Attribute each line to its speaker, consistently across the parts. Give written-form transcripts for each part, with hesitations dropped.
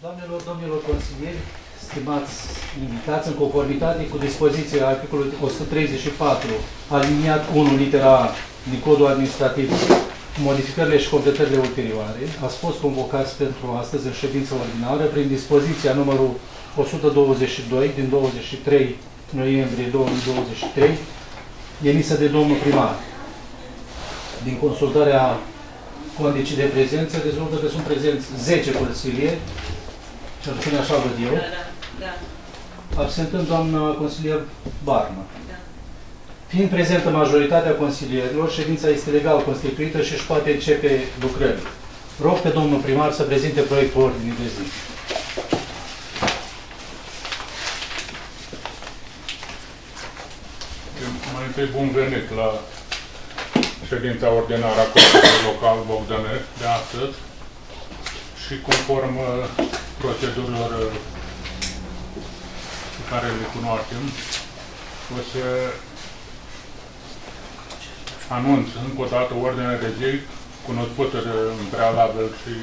Speaker 1: Doamnelor, domnilor consilieri, stimați invitați, în conformitate cu dispoziția articolului 134, aliniat 1, litera A, din Codul Administrativ, modificările și completările ulterioare, ați fost convocați pentru astăzi în ședință ordinară prin dispoziția numărul 122 din 23 noiembrie 2023, emisă de domnul primar. Din consultarea condiții de prezență, rezultă că sunt prezenți 10 consilieri, cel puțin așa văd eu, absentând doamna consilier Barna. Fiind prezentă majoritatea consilierilor, ședința este legal constituită și își poate începe lucrările. Rog pe domnul primar să prezinte proiectul ordinii de zi.
Speaker 2: Mai întâi bun venit la ședința ordinară a Consiliului Local Bogdănești de astăzi și conform procedurilor pe care le cunoaștem, o să anunț încă o dată ordinea de zi cunoscută în prealabil și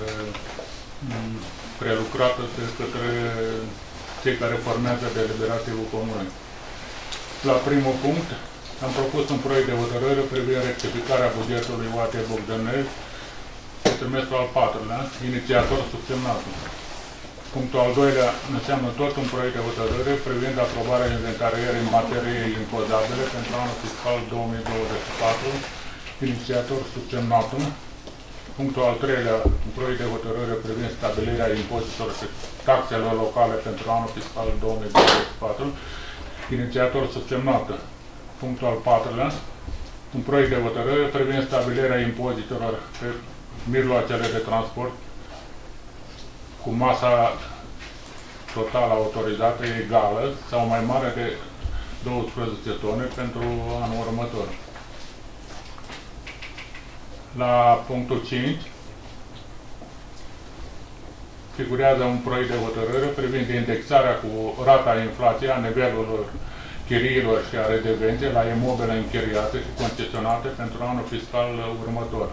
Speaker 2: prelucrată de către cei care formează deliberativul comun. La primul punct, am propus un proiect de hotărâre privind rectificarea bugetului UAT Bogdănești pe trimestrul al 4-lea, inițiator subsemnatul. Punctul al doilea înseamnă tot un proiect de hotărâre privind aprobarea inventarierii în materie impozabile pentru anul fiscal 2024, inițiator subsemnatul. Punctul al treilea, un proiect de hotărâre privind stabilirea impozitelor și taxelor locale pentru anul fiscal 2024, inițiator subsemnatul. Punctul al patrulea, un proiect de hotărâre privind stabilirea impozitelor pe mijloacele de transport cu masa totală autorizată egală sau mai mare de 12 tone pentru anul următor. La punctul 5 figurează un proiect de hotărâre privind indexarea cu rata inflației a nivelurilor chiriilor și a redevenței la imobile închiriate și concesionate pentru anul fiscal următor.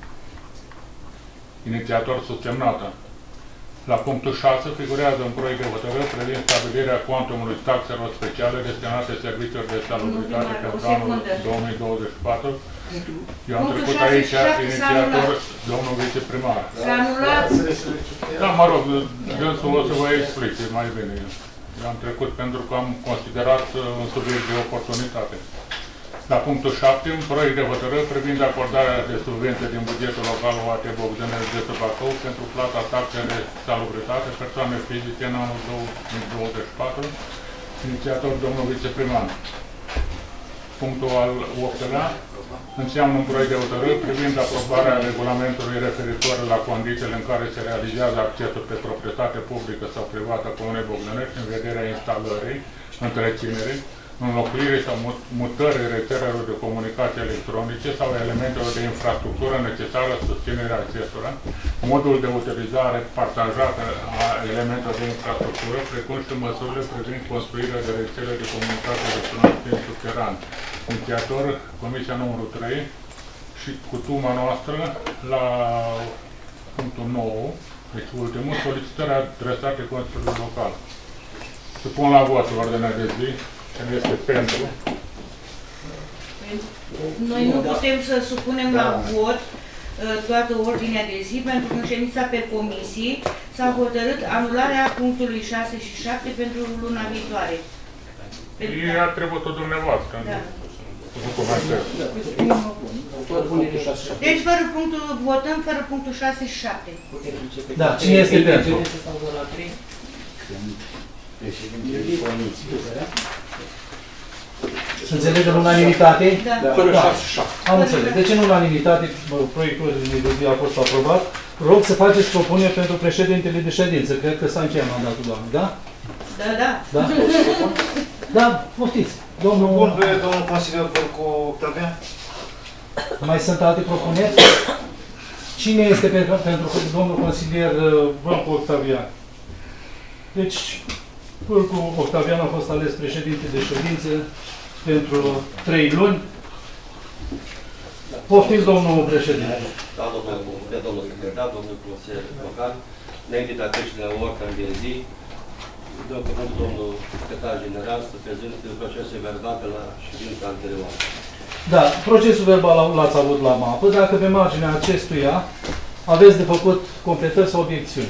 Speaker 2: Inițiator subsemnată. La punctul 6 figurează un proiect de hotărâre privind stabilirea cuantumului taxelor speciale destinate serviciilor de salubritate pentru anul 2024. Eu am trecut aici inițiator, domnul viceprimar.
Speaker 3: S-a anulat.
Speaker 2: Da, mă rog, dânsul o să vă explice mai bine. Eu am trecut pentru că am considerat un subiect de oportunitate. La punctul 7, un proiect de hotărâre privind acordarea de subvenție din bugetul local UAT Bogdănești de Bacău pentru plata taxei de salubritate persoane fizice în anul 2024, inițiator domnul viceprimar. Punctul al 8-lea înseamnă un proiect de hotărâre privind aprobarea regulamentului referitor la condițiile în care se realizează accesul pe proprietate publică sau privată a Comunei Bogdănești în vederea instalării, întreținerii, înlocuirii sau mutării rețelelor de comunicații electronice sau elementelor de infrastructură necesară susținerea acestora, modul de utilizare partajată a elementelor de infrastructură, precum și măsurile privind construirea de rețele de comunicații electronice în subteran. Inițiator, Comisia numărul 3 și cutuma noastră la punctul 9, deci ultimul, solicitarea adresate Consiliului Local. Supun la vot ordinea de zi. Cine este pentru?
Speaker 3: Noi nu putem să supunem la vot toată ordinea de zi, pentru că în ședința pe comisii s-a hotărât anularea punctului 6 și 7 pentru luna viitoare.
Speaker 2: E atributul dumneavoastră.
Speaker 3: Da. Deci fără punctul, votăm fără punctul 6 și 7.
Speaker 1: Da, cine este pentru? Se înțelege în unanimitate?
Speaker 3: Da.
Speaker 4: Fără 6 și 7.
Speaker 1: Am înțeles. Deci în unanimitate, proiectul de zi a fost aprobat. Rog să faceți propuneri pentru președintele de ședință. Cred că s-a încheiat mandatul doamnei, da?
Speaker 3: Da, da.
Speaker 1: Da? Da, poftiți. Domnul
Speaker 4: consilier Bărcu Octavian.
Speaker 1: Mai sunt alte propuneri? Cine este pentru domnul consilier Bărcu Octavian? Deci, Bărcu Octavian a fost ales președinte de ședință pentru 3 luni. Poftiți, domnul președinte.
Speaker 5: Da, domnul secretar, domnul consilier local. înainte de a trece la ordine de zi, dau cuvântul domnul secretar general să prezinte procesul verbal de la ședința anterioară.
Speaker 1: Da, procesul verbal l-ați avut la mapă. Dacă pe marginea acestuia aveți de făcut completări sau obiecțiuni.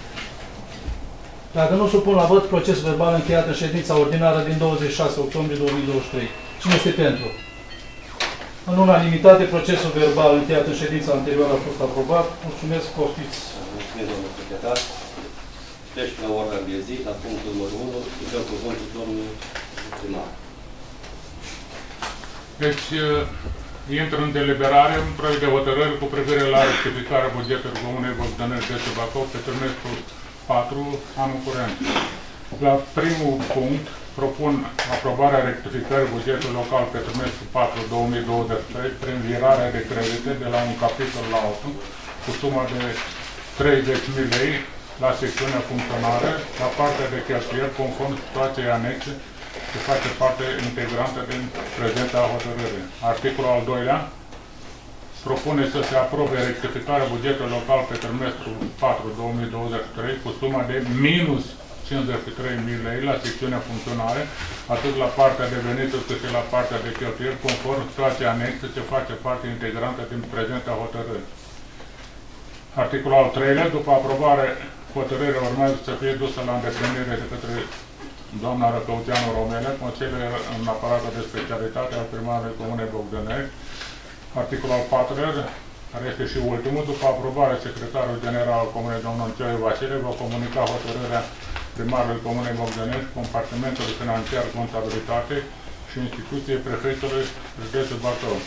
Speaker 1: Dacă nu supun la vot procesul verbal încheiat în ședința ordinară din 26 octombrie 2023. Cine este pentru? În unanimitate, procesul verbal încheiat în ședința anterioară a fost aprobat. Mulțumesc, poftiți.
Speaker 5: Mulțumesc, domnul secretar. Trecem la ordinea de zi, la punctul numărul 1, îi dau cuvântul domnului primar.
Speaker 2: Deci, intră în deliberare un proiect de hotărâri cu privire la rectificarea bugetului Comunei Bogdănești de Bacău pe trimestrul 4, anul curent. La primul punct, propun aprobarea rectificării bugetului local pe trimestrul 4, 2023 prin virarea de credite de la un capitol la altul cu suma de 30.000 lei la secțiunea funcționare, la partea de cheltuieli conform situației anexe ce face parte integrantă din prezenta hotărâre. Articolul al doilea propune să se aprobe rectificarea bugetului local pe trimestrul 4 2023 cu suma de minus 53.000 lei la secțiunea funcționare, atât la partea de venituri cât și la partea de cheltuieli, conform situației anexe ce face parte integrantă din prezenta hotărâre. Articolul al treilea, după aprobare, hotărârea urmează să fie dusă la îndeplinire de către doamna Răcăuteanu Romele, consilier în aparatul de specialitate al primarului Comunei Bogdănești. Articolul al 4-lea, care este și ultimul, după aprobare, secretarul general al Comunei, domnul Cioiu Vasile, va comunica hotărârea primarului Comunei Bogdănești, compartimentului financiar, contabilitate și instituției prefectului județul Bacău.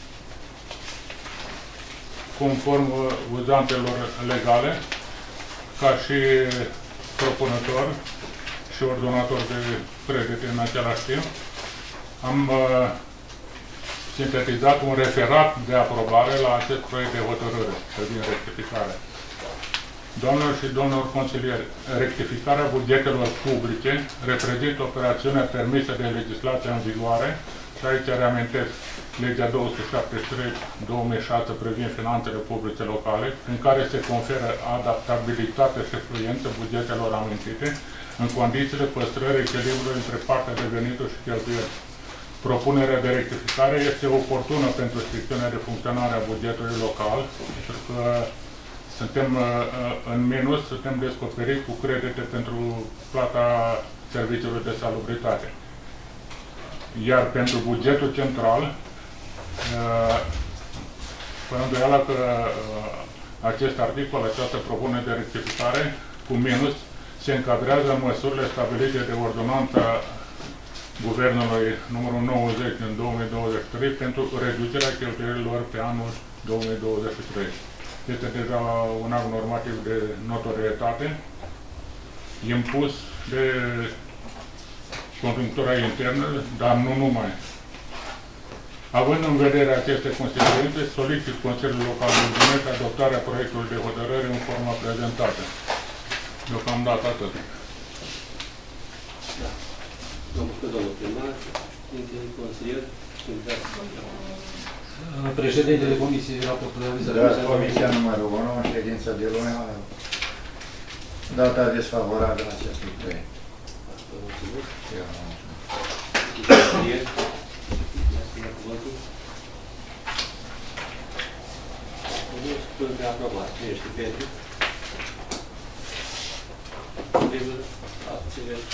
Speaker 2: Conform uzantelor legale, ca și propunător și ordonator de credite în același timp, am sintetizat un referat de aprobare la acest proiect de hotărâre privind rectificare. Doamnelor și domnilor consilieri, rectificarea bugetelor publice reprezintă operațiunea permisă de legislația în vigoare și aici reamintesc legea 273/2006 privind finanțele publice locale, în care se conferă adaptabilitate și fluență bugetelor amintite, în condițiile păstrării echilibrului între partea de venituri și cheltuieli. Propunerea de rectificare este oportună pentru secțiunea de funcționare a bugetului local, pentru că suntem în minus, suntem descoperiți cu credite pentru plata serviciilor de salubritate. Iar pentru bugetul central, fără îndoială că acest articol, această propunere de rectificare cu minus, se încadrează în măsurile stabilite de ordonanța Guvernului numărul 90 din 2023 pentru reducerea cheltuielilor pe anul 2023. Este deja un act normativ de notorietate, impus de conjunctura internă, dar nu numai. Având în vedere aceste considerente, solicit Consiliul Local din Bogdănești adoptarea proiectului de hotărâre în forma prezentată. Deocamdată atât.
Speaker 5: Da. Domnul primar, consilier,
Speaker 1: Președintele Comisiei, raportul de avizare.
Speaker 6: Da, Comisia numărul 1, în ședința de luni, data desfavorabilă acestui proiect.
Speaker 5: mulțumesc.
Speaker 6: Eu nu mulțumesc.
Speaker 5: Consilier, spun de aprobat. Cine ești pentru? Primul, abținere.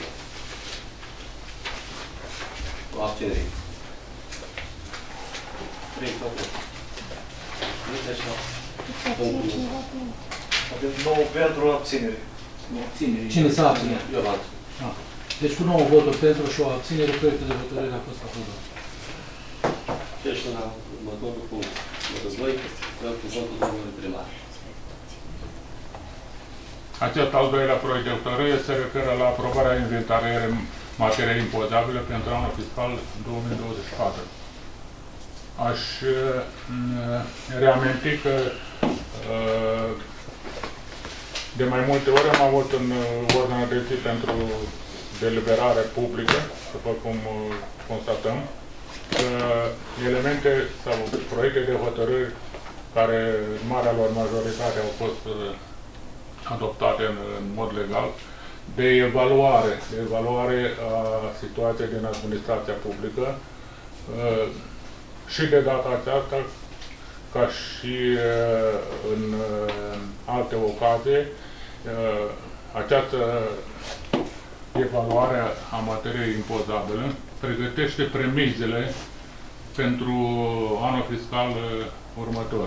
Speaker 5: O abținere. 3, 4. Nu te așa.
Speaker 4: Avem 9 pentru abținere.
Speaker 1: Cine s-a abținut?
Speaker 5: Eu l-am.
Speaker 1: Deci cu 9 voturi pentru și o abținere, proiectul de hotărâre a fost aprobat.
Speaker 5: Treci la următorul punct. Numărul 2, dau cuvântul domnului primar.
Speaker 2: Acest al doilea proiect de hotărâre se referă la aprobarea inventarierii materie impozabilă pentru anul fiscal 2024. Aș reaminti că de mai multe ori am avut în ordinea de zi pentru deliberare publică, după cum constatăm, că elemente sau proiecte de hotărâri care în marea lor majoritate au fost adoptate în mod legal, de evaluare a situației din administrația publică și de data aceasta, ca și în alte ocazii, această evaluare a materiei impozabile pregătește premizele pentru anul fiscal următor.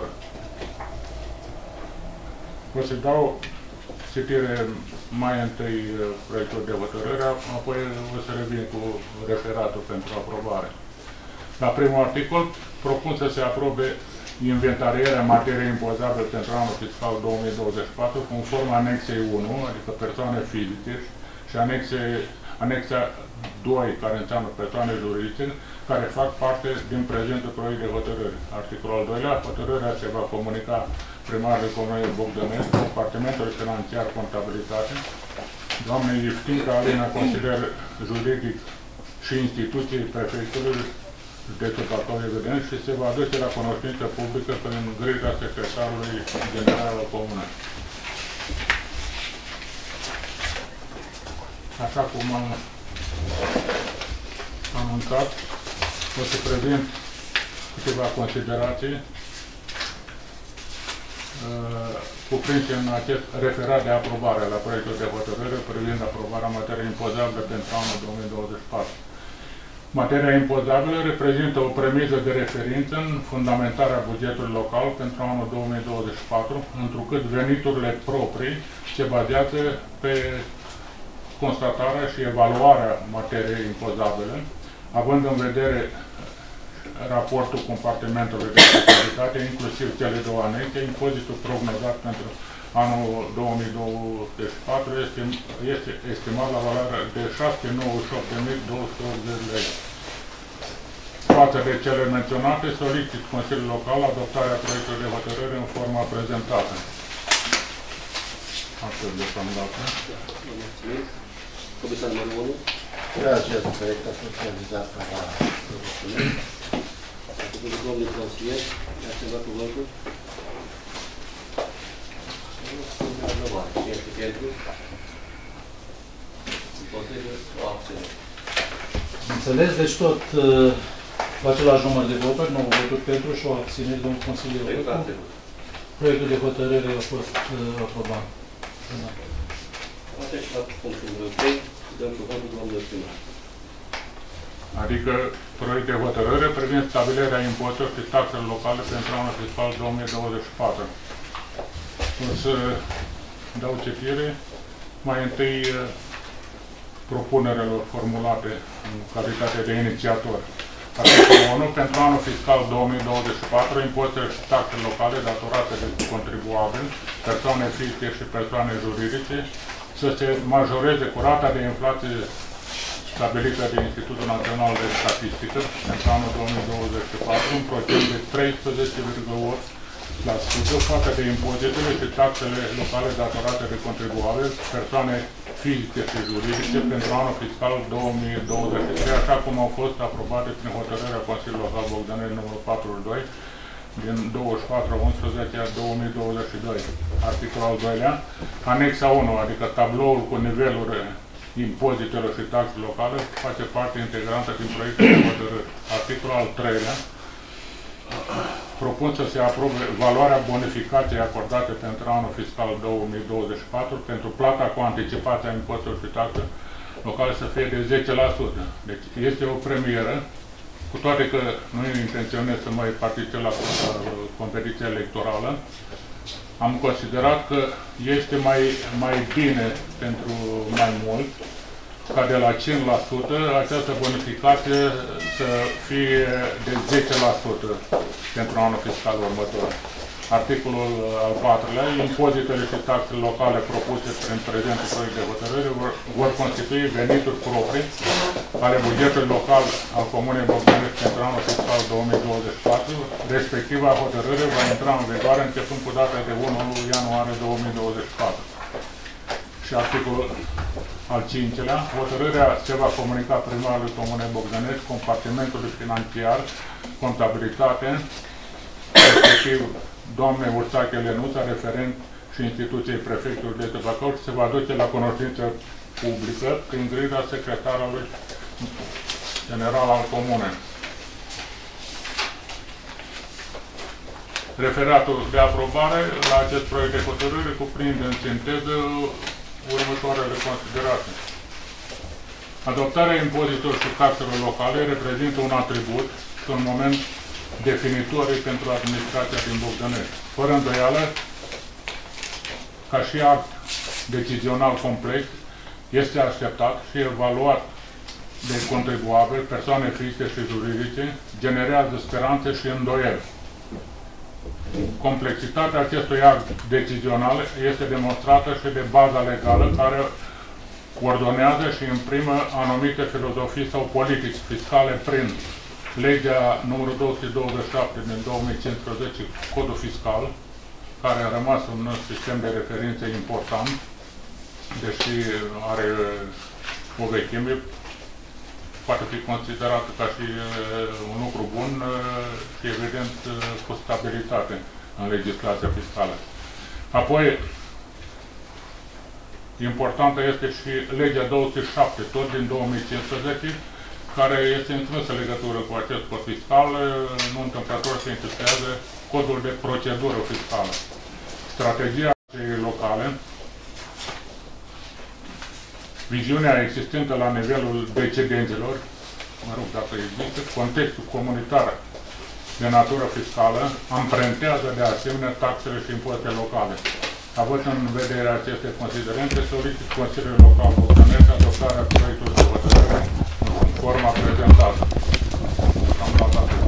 Speaker 2: O să dau citire mai întâi proiectul de hotărâre, apoi o să revin cu referatul pentru aprobare. La primul articol, propun să se aprobe inventarierea materiei impozabile pentru anul fiscal 2024, conform anexei 1, adică persoane fizice, și anexa 2, care înseamnă persoane juridice, care fac parte din prezentul proiect de hotărâre. Articolul al doilea, hotărârea se va comunica primarului Comunei Bogdănescu, Departamentul Financiar Contabilitate, doamnei Ivtinca Alina, consilier juridic și instituției prefectului județul Bacău, evident, și se va aduce la cunoștință publică prin grija secretarului general al Comunei. Așa cum am anunțat, o să prezint câteva considerații cuprinse în acest referat de aprobare la proiectul de hotărâre privind aprobarea materiei impozabile pentru anul 2024. Materia impozabilă reprezintă o premiză de referință în fundamentarea bugetului local pentru anul 2024, întrucât veniturile proprii se bazează pe constatarea și evaluarea materiei impozabile, având în vedere raportul compartimentului de fiscalitate, inclusiv cele două anexe. Impozitul prognozat pentru anul 2024 este estimat la valoare de 698.280 lei. Față de cele menționate, solicit Consiliul Local adoptarea proiectului de hotărâre în forma prezentată. Astfel deocamdată.
Speaker 5: Mulțumesc. Comisia numărul 1.
Speaker 6: Da, acest proiect a fost realizat ca la...
Speaker 5: Mulțumesc. Cuvântul domnului consilier, i-a schimbat cuvântul. Cine este pentru? Împotrivă o abținere.
Speaker 1: Înțeles? Deci tot cu același număr de voturi, 9 voturi pentru și o abținere, domnul consilier. Proiectul de hotărâre a fost aprobat. Da.
Speaker 5: Atunci, la punctul numărul 3, dăm cuvântul domnului primar.
Speaker 2: Adică proiect de hotărâre privind stabilirea impozitelor și taxelor locale pentru anul fiscal 2024. O să dau citire mai întâi propunerelor formulate în calitate de inițiator. Articolul 1. Pentru anul fiscal 2024, impozitele și taxele locale datorate de contribuabili, persoane fizice și persoane juridice, să se majoreze cu rata de inflație stabilită de Institutul Național de Statistică pentru anul 2024, în procent de 13,8% față de impozitele și taxele locale datorate de contribuabili, persoane fizice și juridice pentru anul fiscal 2023, așa cum au fost aprobate prin hotărârea Consiliului Local Bogdănești numărul 42 din 24/11/2022. Articolul al doilea, anexa 1, adică tabloul cu niveluri impozitelor și taxe locale, face parte integrantă din proiectul de hotărâre. Articolul al treilea, propun să se aprobe valoarea bonificației acordate pentru anul fiscal 2024 pentru plata cu anticipația impozitelor și taxe locale să fie de 10%. Deci este o premieră, cu toate că nu intenționez să mai particip la competiția electorală. Am considerat că este mai bine pentru mai mult ca de la 5% această bonificație să fie de 10% pentru anul fiscal următor. Articolul al 4-lea, impozitele și taxele locale propuse prin prezentul proiect de hotărâre vor constitui venituri proprii ale bugetului local al Comunei Bogdănești pentru anul fiscal 2024, respectiva hotărâre va intra în vigoare începând cu data de 1 ianuarie 2024. Și articolul al 5-lea, hotărârea se va comunica primarului Comunei Bogdănești, compartimentului financiar, contabilitate, respectiv doamnei Ursache Lenuța, referent și instituției prefectului de Bacău și se va duce la cunoștință publică prin grida secretarului general al comunei. Referatul de aprobare la acest proiect de hotărâre cuprinde în sinteză următoarele considerații. Adoptarea impozitelor și taxelor locale reprezintă un atribut și un moment definitoriu pentru administrația din Bogdănești. Fără îndoială, ca și act decizional complex, este așteptat și evaluat de contribuabili, persoane fizice și juridice, generează speranțe și îndoieli. Complexitatea acestui act decizional este demonstrată și de baza legală care coordonează și imprimă anumite filozofii sau politici fiscale prin legea numărul 227 din 2015, Codul Fiscal, care a rămas un sistem de referințe important, deși are o vechime, poate fi considerat ca și un lucru bun și, evident, cu stabilitate în legislația fiscală. Apoi, importantă este și legea 207, tot din 2015, care este în strânsă legătură cu acest cod fiscal, nu întâmplător se intitulează Codul de Procedură Fiscală. Strategia locale, viziunea existentă la nivelul decidenților, mă rog, dacă există, contextul comunitar de natură fiscală, amprentează de asemenea taxele și impozitele locale. Având în vedere aceste considerente, solicit Consiliul Local Bogdănești adoptarea proiectului de hotărâre în forma prezentată. Am dat atât.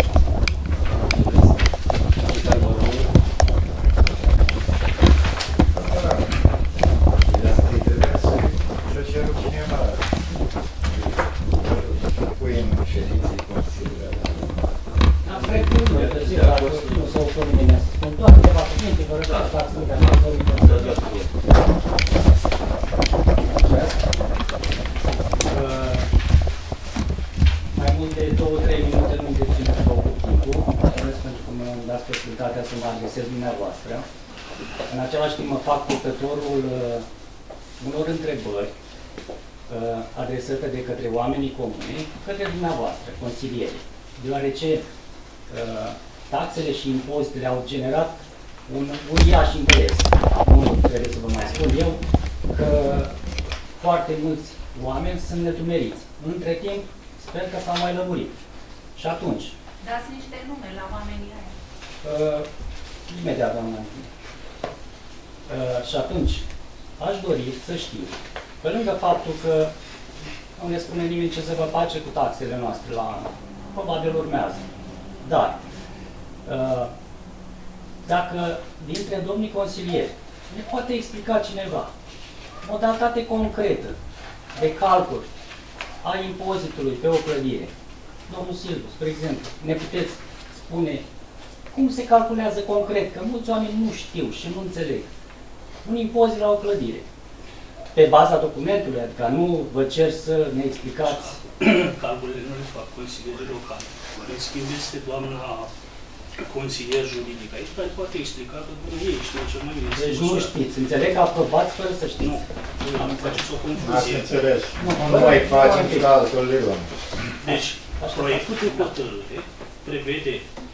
Speaker 7: Mai mult de 2-3 minute nu dețin să vă ocup timpul. Mulțumesc pentru că mă dați posibilitatea să mă adresez dumneavoastră. În același timp mă fac purtătorul unor întrebări adresate de către oamenii comuni, către dumneavoastră, consilieri, deoarece taxele și impozitele au generat un uriaș interes. Nu trebuie să vă mai spun eu că foarte mulți oameni sunt nedumeriți. Între timp, sper că s-au mai lămurit. Și atunci...
Speaker 8: Dați niște nume la oamenii aia.
Speaker 7: Imediat, doamna. Și atunci, aș dori să știu, pe lângă faptul că nu ne spune nimeni ce se va face cu taxele noastre la anul, probabil urmează. Dar, dacă dintre domnii consilieri ne poate explica cineva modalitate concretă de calcul a impozitului pe o clădire. Domnul Silvu, spre exemplu, ne puteți spune cum se calculează concret, că mulți oameni nu știu și nu înțeleg. Un impozit la o clădire. Pe baza documentului, adică nu vă cer să ne explicați.
Speaker 9: Calculele nu le fac consilierii locali. În schimb este doamna consilier juridic aici, care poate explica că ei știu ce mai bine.
Speaker 7: Deci nu știți. Înțeleg că aprobați fără să știți.
Speaker 9: Nu, am faceți o confuzie.
Speaker 6: Ați înțeles. Nu mai facem calculele.
Speaker 9: Deci, proiectul de hotărâre prevede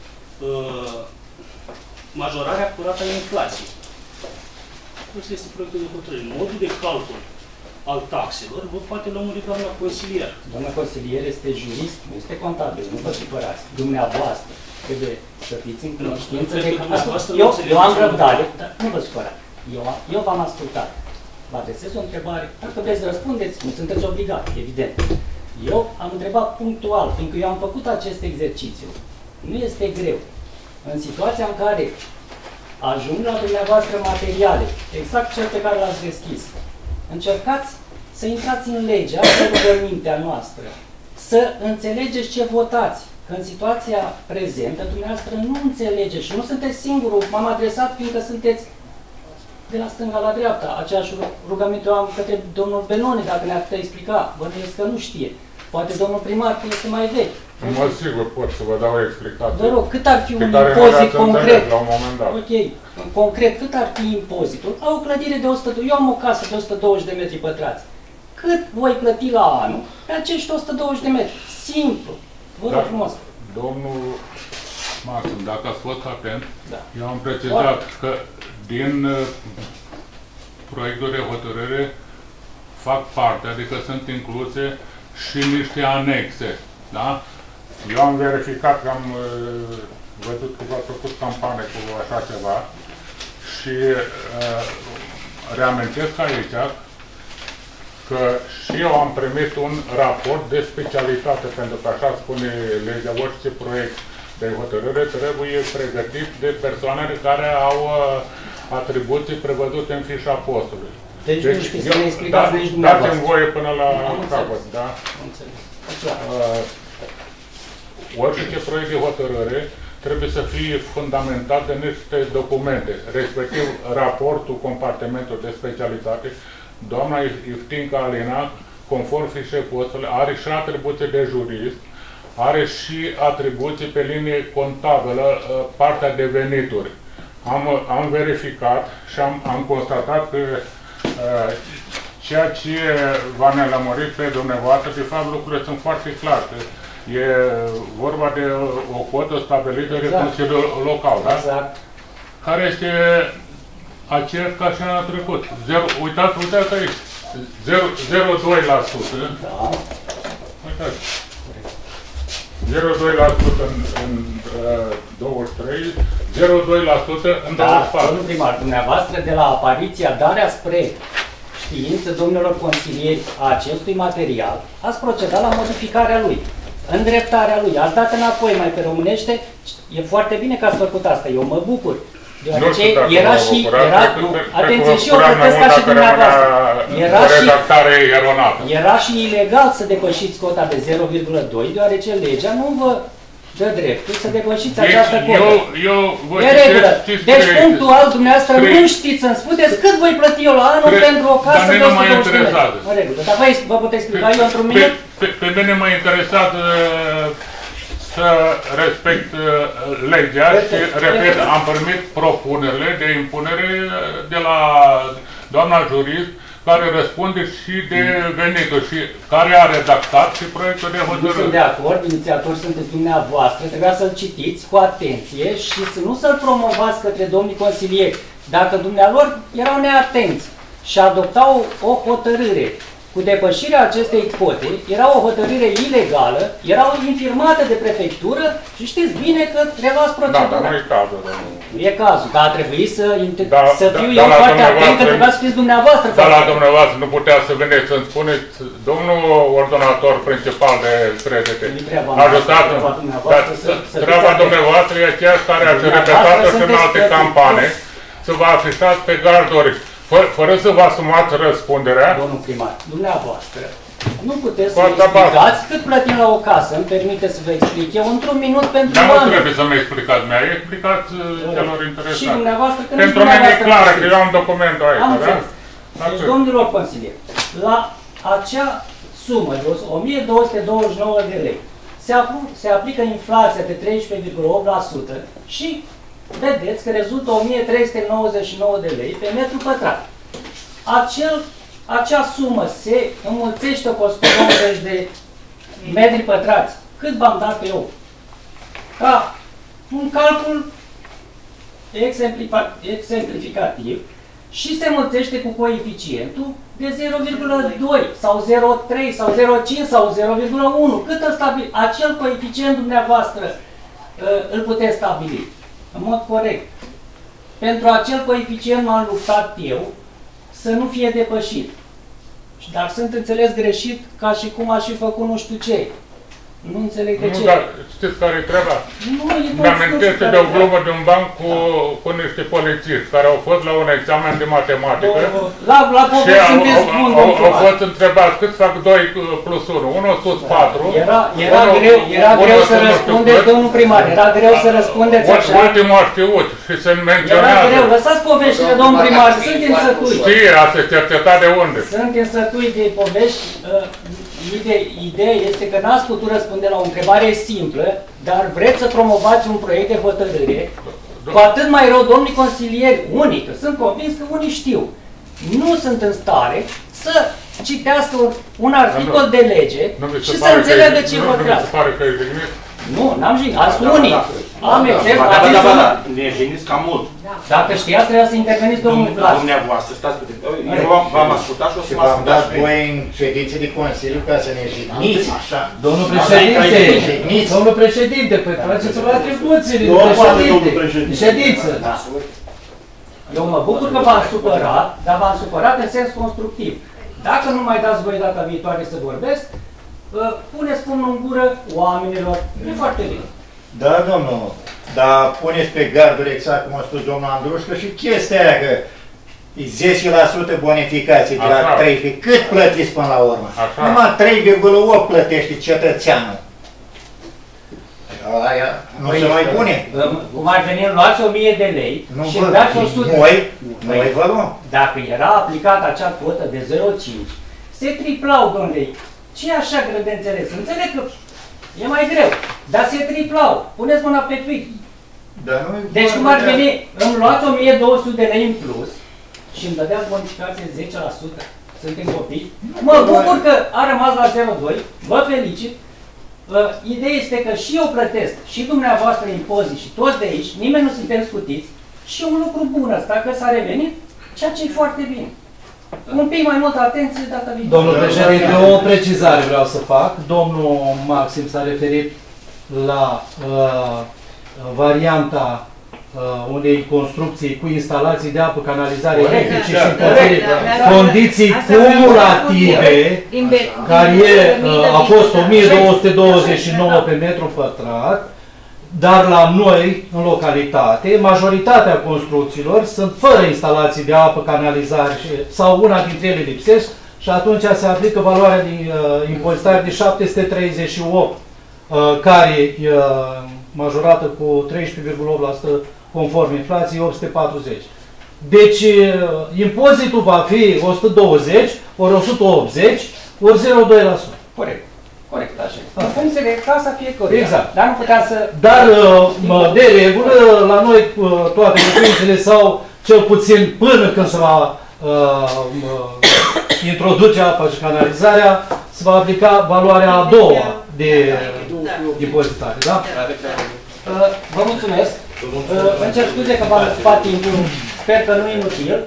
Speaker 9: majorarea curată a inflației. Asta este proiectul de hotărâre. Modul de calcul al taxelor vă poate lămuri doamna consilier.
Speaker 7: Doamna consilier este jurist, nu este contabil, nu vă supărați. Dumneavoastră trebuie să fiți în cunoștință de că... Eu am răbdare, dar nu vă supărați. Eu v-am ascultat. Vă adresez o întrebare. Dacă vreți să răspundeți, nu sunteți obligați, evident. Eu am întrebat punctual, fiindcă eu am făcut acest exercițiu. Nu este greu. În situația în care ajung la dumneavoastră materiale, exact cel pe care l-ați deschis, încercați să intrați în legea, în rugămintea noastră, să înțelegeți ce votați. Că în situația prezentă, dumneavoastră nu înțelegeți și nu sunteți singurul. M-am adresat fiindcă sunteți de la stânga la dreapta. Aceeași rugăminte o am către domnul Benone, dacă ne-ar putea explica. Bănuiesc că nu știe. Poate domnul primar că este mai vechi.
Speaker 2: Mă sigur pot să vă dau o explicație.
Speaker 7: Vă rog, cât ar fi un
Speaker 2: pe care
Speaker 7: impozit
Speaker 2: n-ați
Speaker 7: concret?
Speaker 2: înțeles la un moment dat.
Speaker 7: Ok, concret, cât ar fi impozitul? La o clădire de 100, eu am o casă de 120 de metri pătrați. Cât voi plăti la anul pe acești 120 de metri? Simplu. Vă rog frumos.
Speaker 2: Domnul Maxim, dacă ați fost atent,
Speaker 7: Da.
Speaker 2: eu am precizat că din proiectul de hotărâre fac parte, adică sunt incluse și niște anexe. Da? Eu am verificat că am văzut că v-ați făcut campanie cu așa ceva și reamintesc aici că și eu am primit un raport de specialitate, pentru că așa spune legea, orice proiect de hotărâre trebuie pregătit de persoanele care au atribuții prevăzute în fișa postului.
Speaker 7: Deci nu știu să ne explicați nici dumneavoastră.
Speaker 2: Dați-mi voie până la capăt, da? Orice proiect de hotărâre trebuie să fie fundamentat de niște documente, respectiv raportul compartimentului de specialitate. Doamna Iftinca Alina, conform fișei postului, are și atribuții de jurist, are și atribuții pe linie contabilă, partea de venituri. Am verificat și am constatat că ceea ce v-a nelămurit pe dumneavoastră, de fapt lucrurile sunt foarte clare. E vorba de o cotă stabilită de Consiliul Local, da?
Speaker 7: Exact.
Speaker 2: Care este aceeași ca și anul trecut. Uitați aici. 0,2%.
Speaker 7: Da.
Speaker 2: Uitați. 0,2% în 23, 0,2% în 24.
Speaker 7: Domnul primar, dumneavoastră, de la apariția, darea spre știință domnilor consilieri a acestui material, ați procedat la modificarea lui, îndreptarea lui, ați dat înapoi mai pe românește. E foarte bine că ați făcut asta, eu mă bucur. Deoarece era și, atenție și eu plătesc ca și dumneavoastră, era și ilegal să depășiți cota de 0,2, deoarece legea nu vă dă dreptul să depășiți această cotă. E regulă. Deci punctual dumneavoastră nu știți să-mi spuneți cât voi plăti eu la anul pentru o casă de 120 de metri. În regulă. Dar vă pot explica eu într-un minut?
Speaker 2: Pe mine mă interesează să respect legea și, repet, am primit propunerile de impunere de la doamna jurist, care răspunde și de venituri și care a redactat și proiectul de hotărâre.
Speaker 7: Nu sunt de acord, inițiatori sunteți dumneavoastră, trebuia să-l citiți cu atenție și să nu să-l promovați către domnii consilieri. Dacă dumnealor erau neatenți și adoptau o hotărâre cu depășirea acestei cote, era o hotărâre ilegală, era infirmată de prefectură și știți bine că reluați procedura.
Speaker 2: Da, dar nu e cazul, domnul.
Speaker 7: Nu e cazul, dar a trebuit să fiu eu foarte atent, că trebuia să fiți dumneavoastră.
Speaker 2: Dar la dumneavoastră nu putea să veneți să-mi spuneți, domnul ordonator principal de credite, ajutați-mă. Treaba dumneavoastră e aceea care ați repetat-o și în alte campanii, să vă afișați pe garduri. Fără să vă asumați răspunderea.
Speaker 7: Domnul primar, dumneavoastră, nu puteți să explicați cât plătim la o casă. Îmi permite să vă explic eu într-un minut pentru
Speaker 2: oameni. Dar nu trebuie să mi explicați mie, explicați celor interesați.
Speaker 7: Și dumneavoastră, că
Speaker 2: pentru mine e clară, că eu am documentul aici, da?
Speaker 7: Deci, domnilor consilieri, la acea sumă de 1229 de lei se aplică inflația de 13,8% și vedeți că rezultă 1399 de lei pe metru pătrat. Acea sumă se înmulțește cu 190 de metri pătrați. Cât v-am dat eu? Ca un calcul exemplificativ și se înmulțește cu coeficientul de 0,2 sau 0,3 sau 0,5 sau 0,1. Cât îl stabili? Acel coeficient dumneavoastră îl puteți stabili în mod corect. Pentru acel coeficient m-am luptat eu să nu fie depășit. Dar sunt înțeles greșit ca și cum aș fi făcut nu știu ce. Nu înțeleg de ce.
Speaker 2: Nu, dar știți care e treaba? Mi-amintește de o glumă de un banc cu niște polițiști care au fost la un examen de matematică și au fost întrebați cât fac 2 plus 1. 1 sus 4.
Speaker 7: Era greu să răspundeți, domnul primar. Era greu să răspundeți așa.
Speaker 2: Ultimul a știut și se menționează.
Speaker 7: Era greu. Lăsați poveștile, domnul primar. Sunt însătui.
Speaker 2: Știe, ați cercetat de unde?
Speaker 7: Sunt însătui de povești. ideea este că n-ați putut răspunde la o întrebare simplă, dar vreți să promovați un proiect de hotărâre, cu atât mai rău, domnii consilieri, unii, că sunt convins că unii știu, nu sunt în stare să citească un articol de lege și să înțeleagă ce votează. Nu, n-am jignit. Ați unii. Am exemplu.
Speaker 6: Ne jigniți cam mult.
Speaker 7: Dacă știați, trebuia să interveniți domnul Vlad.
Speaker 6: Dumneavoastră, stați puțin. Eu v-am ascultat și o să mă ascultați. V-am dat voi în ședințe de Consiliu ca să ne jigniți.
Speaker 1: Domnul președinte, păi faceți-vă atribuțiile de ședință.
Speaker 7: Eu mă bucur că v-am supărat, dar v-am supărat în sens constructiv. Dacă nu mai dați voi data viitoare să vorbesc, puneți pumnul în gură oamenilor. E foarte bine.
Speaker 6: Da, domnul, dar puneți pe garduri exact cum a spus domnul Andrușcă și chestia aia că e 10% bonificație de la 13. Cât plătiți până la urmă? Numai 3,8 plătește cetățeanul. Aia nu se mai pune.
Speaker 7: Cum ar veni, luați 1000 de lei și îmi dați 100.
Speaker 6: Noi vă luăm.
Speaker 7: Dacă era aplicată acea cotă de 0,5, se triplau, domnule. Ce e așa greu de înțeles? Înțeleg că e mai greu, dar se triplau. Puneți mâna pe click. Deci cum ar veni, îmi luați 1200 de lei în plus și îmi dădeați bonificație 10%. Suntem copii. Mă bucur că a rămas la 0,2. Vă felicit. Ideea este că și eu plătesc, și dumneavoastră impozit, și toți de aici, nimeni nu suntem scutiți, și un lucru bun ăsta, că s-a revenit, ceea ce e foarte bine. Un pic mai multă atenție data viitoare.
Speaker 1: Domnul președinte, o precizare vreau să fac. Domnul Maxim s-a referit la varianta unei construcții cu instalații de apă, canalizare electrice și încălzire, condiții cumulative, care a fost 1229 pe metru pătrat, dar la noi, în localitate, majoritatea construcțiilor sunt fără instalații de apă, canalizare sau una dintre ele lipsesc și atunci se aplică valoarea de impozitare de 738, care majorată cu 13,8% conform inflației 840. Deci impozitul va fi 120, ori 180, ori 0,2%.
Speaker 7: Corect. Corect, așa. În funcție de casa fiecăruia.
Speaker 1: Exact.
Speaker 7: Dar nu putea să...
Speaker 1: Dar, de regulă, la noi toate locuințele sau, cel puțin până când se va introduce apa și canalizarea, se va aplica valoarea a doua de impozitare, da?
Speaker 7: Vă mulțumesc. Îmi cer scuze că v-am ocupat timpul, sper că nu inutil.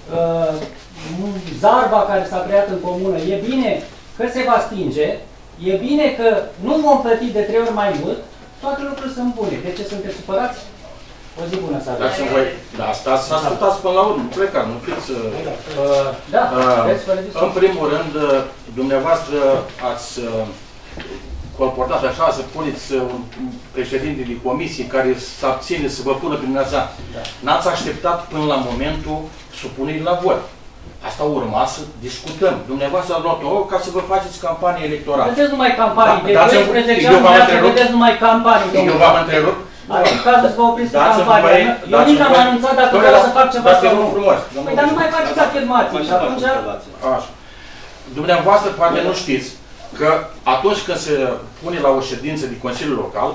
Speaker 7: Zarva care s-a creat în comună, e bine că se va stinge, e bine că nu vom plăti de 3 ori mai mult, toate lucrurile sunt bune. De ce sunteți supărați? O zi bună să aveți.
Speaker 6: Da, stați până la urmă, plecați, nu fiți...
Speaker 7: Da,
Speaker 6: în primul rând, dumneavoastră ați comportat așa, să puneți un președinte de comisie care să abține, să vă pună prin asta. N-ați așteptat până la momentul supunerii la vot. Asta urma să discutăm. Dumneavoastră ați luat-o ca să vă faceți campanie electorală.
Speaker 7: Vedeți numai campanii. De 12 ani vedeți numai campanii.
Speaker 6: Eu v-am întrerupt.
Speaker 7: Ca să vă opriți pe campanie. Eu nici am anunțat dacă vreau să fac ceva sau nu. Păi dar nu mai faceți afirmații și atunci...
Speaker 6: Așa. Dumneavoastră poate nu știți că atunci când se pune la o ședință de Consiliul Local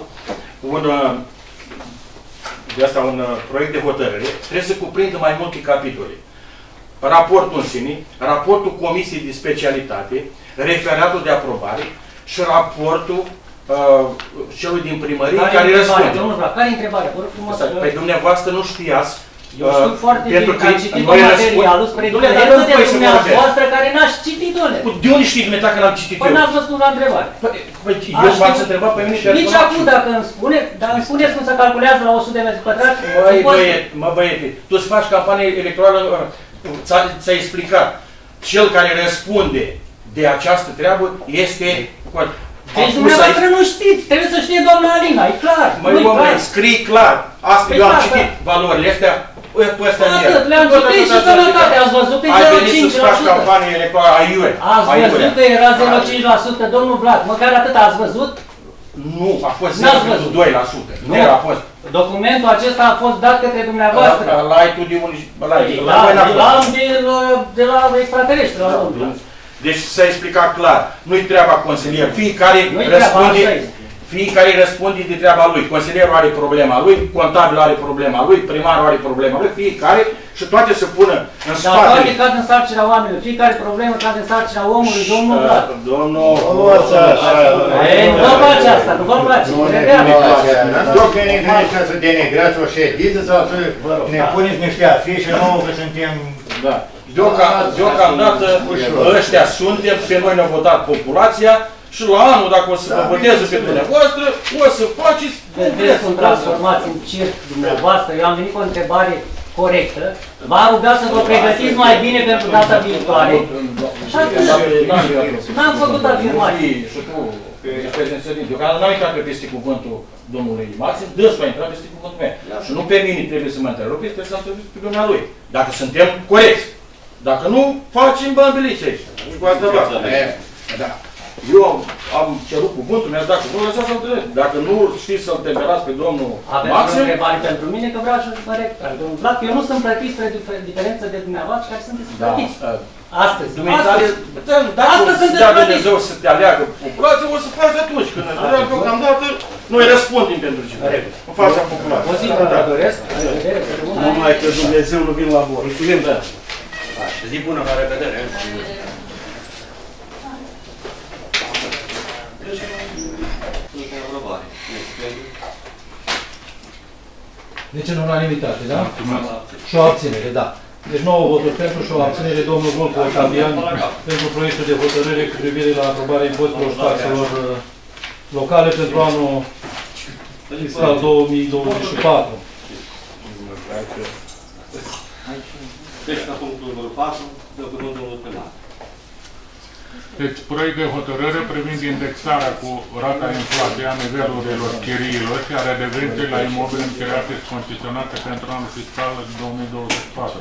Speaker 6: un proiect de hotărâre, trebuie să cuprindă mai multe capitole. Raportul în sine, raportul Comisiei de Specialitate, referatul de aprobare și raportul celui din primărie care răspunde.
Speaker 7: Care întrebare?
Speaker 6: Pe dumneavoastră nu știați.
Speaker 7: Eu știu foarte bine că am citit materialul spre diferență de dumneavoastră care n-ați citit-o-le.
Speaker 6: De unde știi dumneata că n-am citit eu?
Speaker 7: Păi n-ați răspuns la întrebare.
Speaker 6: Eu v-ați întrebat pe mine personal.
Speaker 7: Nici acum dacă îmi spune, dar îmi spuneți cum se calculează la 100 de metri pătrați.
Speaker 6: Mă băiete, tu îți faci campanie electorală, ți-a explicat. Cel care răspunde de această treabă este...
Speaker 7: Deci dumneavoastră nu știți, trebuie să știe doamna Alina, e clar.
Speaker 6: Măi, scrie clar. Asta eu am citit valorile astea.
Speaker 7: Atât, le-am citit și sănătate, ați văzut că e 0,5%.
Speaker 6: Ai venit să-ți faci campanie electorală, aiurea.
Speaker 7: Ați văzut că era 0,5%, domnul Vlad, măcar atât ați văzut?
Speaker 6: Nu, a fost 0,2%. Nu a fost.
Speaker 7: Documentul acesta a fost dat către dumneavoastră.
Speaker 6: L-ai tu de unde?
Speaker 7: L-am de la extraterestri, la Londra.
Speaker 6: Deci s-a explicat clar, nu-i treaba consilier, fiecare răspunde de treaba lui. Consilierul are problema lui, contabilul are problema lui, primarul are problema lui, fiecare și toate se pună în spate.
Speaker 7: Dar toate cad în sarcina oamenilor, fiecare problemă cad în sarcina omului, domnul Vlad.
Speaker 6: Domnul...
Speaker 7: Nu vă place asta, nu vă place.
Speaker 10: Dacă ne gândiți să denigrați o ședință sau să ne puneți niște afișe nouă că suntem...
Speaker 6: Da. Deocamdată ăștia suntem, pe noi ne-a votat populația și la anul, dacă o să vă voteze pe dumneavoastră, o să faceți...
Speaker 7: Vedeți cum transformați în circ dumneavoastră, eu am venit cu o întrebare corectă, v-am rugat să vă pregătiți mai bine pentru data viitoare. Și atunci, n-am făcut afirmații.
Speaker 6: Și tu, deocamdată n-am intrat pe peste cuvântul domnului Maxim, dânsul a intrat peste cuvântul meu. Și nu pe mine trebuie să mă întrerupeți, trebuie să întrerupeți pe dumnealui. Dacă suntem corecți. Dacă nu, facem bambeliți aici. Și cu asta da. Eu am cerut cuvântul, mi-ați dat cuvântul, lăsați să-l întâlnesc. Dacă nu știți să-l temperați pe domnul Maxim...
Speaker 7: Aveți o întrebare pentru mine, că vreau să vă rectific. Domnul Vlad, eu nu sunt plătit spre diferență de dumneavoastră care sunteți plătiți. Astăzi.
Speaker 6: Dacă dea Dumnezeu să te aleagă populația, o să faci atunci. Când deocamdată, noi răspundem pentru ceva. În fața populației.
Speaker 7: O zi vă doresc.
Speaker 5: Numai că Dumnezeu nu vine la bun. Mulțumim, da. Zi bună, la revedere.
Speaker 1: Deci în unanimitate, da? Și o abținere, da. Deci 9 voturi pentru și o abținere, domnul Vulcu Octavian, pentru proiectul de hotărâre cu privire la aprobarea impozitelor și taxelor locale pentru anul fiscal 2024.
Speaker 5: Deci, la punctul numărul 4, de cuvântul domnului primar.
Speaker 2: Deci, proiect de hotărâre privind indexarea cu rata inflației a nivelurilor chiriilor și a redevenței la imobile închiriate și concesionate pentru anul fiscal 2024.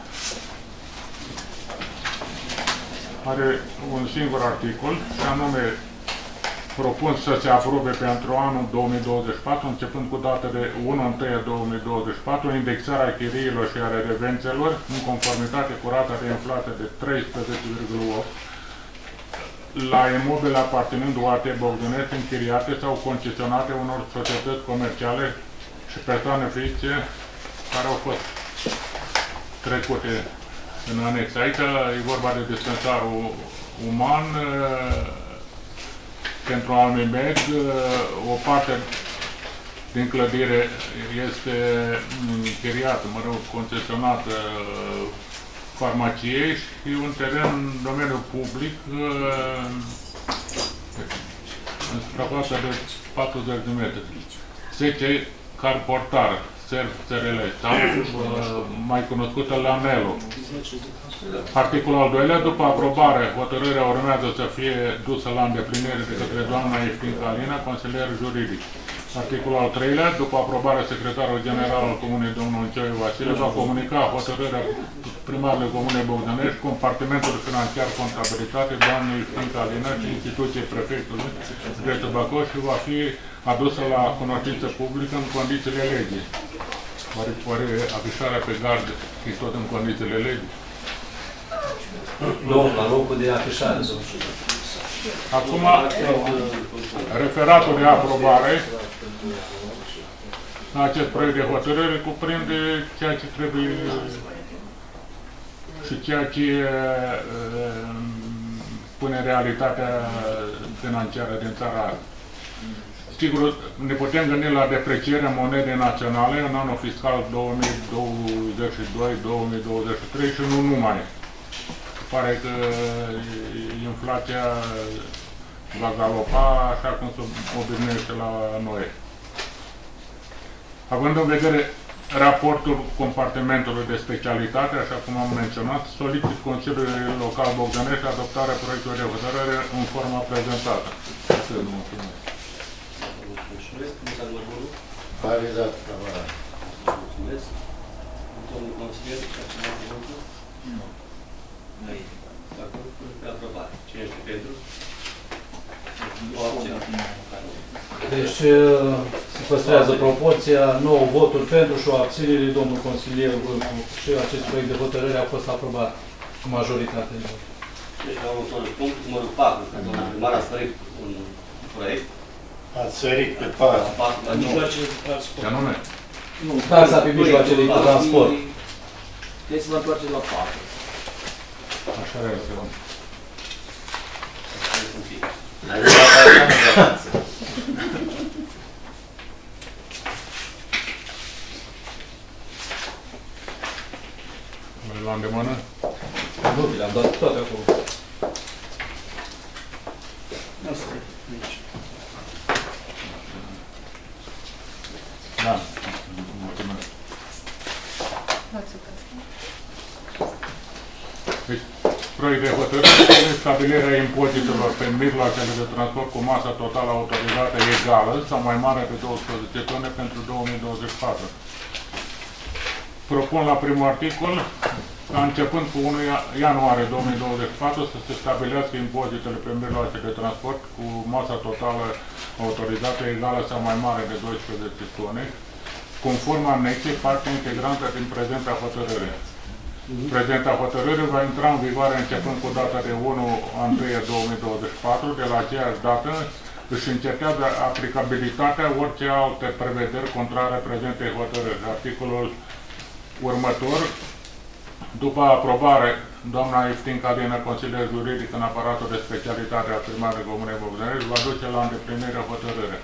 Speaker 2: Are un singur articol, și anume propun să se aprobe pentru anul 2024, începând cu data de 1/1/2024, indexarea chiriilor și a redevențelor în conformitate cu rata de inflație de 13,8% la imobile aparținând UAT Bogdanești închiriate sau concesionate unor societăți comerciale și persoane fizice care au fost trecute în anex. Aici e vorba de dispensarul uman pentru Almimed. O parte din clădire este închiriată, concesionată farmaciei și un teren în domeniul public în suprafața de 40 de metri. 10 car portar, SRL, sau mai cunoscută la NELO. Articolul al doilea, după aprobare, hotărârea urmează să fie dusă la îndeplinire de către doamna Eftinca Alina, consilier juridic. Articolul al treilea, după aprobare, secretarul general al Comunei, domnul Uncioiu Vasile, va comunica hotărârea primarului Comunei Bogdanești, compartimentul financiar contabilitate, doamnei Eftinca Alina și instituției prefectului județul Bacău și va fi adusă la cunoștință publică în condițiile legii. Oare afișarea pe gard e tot în condițiile legii?
Speaker 1: La locul de afișare.
Speaker 2: Acum, referatul de aprobare la acest proiect de hotărâre cuprinde ceea ce trebuie și ceea ce pune realitatea financiară din țara. Sigur, ne putem gândi la deprecierea monedei naționale în anul fiscal 2022-2023 și nu numai. Pare că inflația va galopa așa cum se obișnuiește la noi. Având în vedere raportul compartimentului de specialitate, așa cum am menționat, solicit Consiliului Local Bogdanești adoptarea proiectului de hotărâre în forma prezentată.
Speaker 10: Pavizat.
Speaker 5: Mulțumesc. Domnul consilier, și acela cuvântul? Nu. Pe aprobare. Cine este pentru?
Speaker 1: Deci se păstrează proporția, 9 voturi pentru și o abținere, domnul consilier Vulcu, și acest proiect de hotărâre a fost aprobat cu majoritate.
Speaker 5: Deci la următorul punct, numărul 4, că domnul primar a sărit un proiect.
Speaker 10: Ați sărit pe 4.
Speaker 9: La mijloace de transport.
Speaker 2: Ce anume?
Speaker 7: Nu,
Speaker 1: Taxa pe mijloace de transport.
Speaker 7: Trebuie să vă întoarceți la 4.
Speaker 2: Așa este, om. Îl luam de mână?
Speaker 1: Nu, le-am dat toate acolo.
Speaker 9: Asta e, aici.
Speaker 2: Da. Mulțumesc. Deci, proiect de hotărâre de stabilirea impozitelor pe mijloacele de transport cu masă totală autorizată egală sau mai mare de 12 tone pentru 2024. Propun la primul articol, ca începând cu 1 ianuarie 2024, să se stabilească impozitele pe mijloace de transport cu masa totală autorizată egală sau mai mare de 12 tone, conform anexei, parte integrantă din prezenta hotărâre. Prezenta hotărâre va intra în vigoare începând cu data de 1/1/2024, de la aceeași dată își încetează aplicabilitatea orice alte prevederi contrare prezentei hotărâri. Articolul următor, după aprobare, doamna Eftin Cadină, consilier juridic în aparatul de specialitate a primarului Comunei Bogdanești, va duce la îndeplinire hotărâre.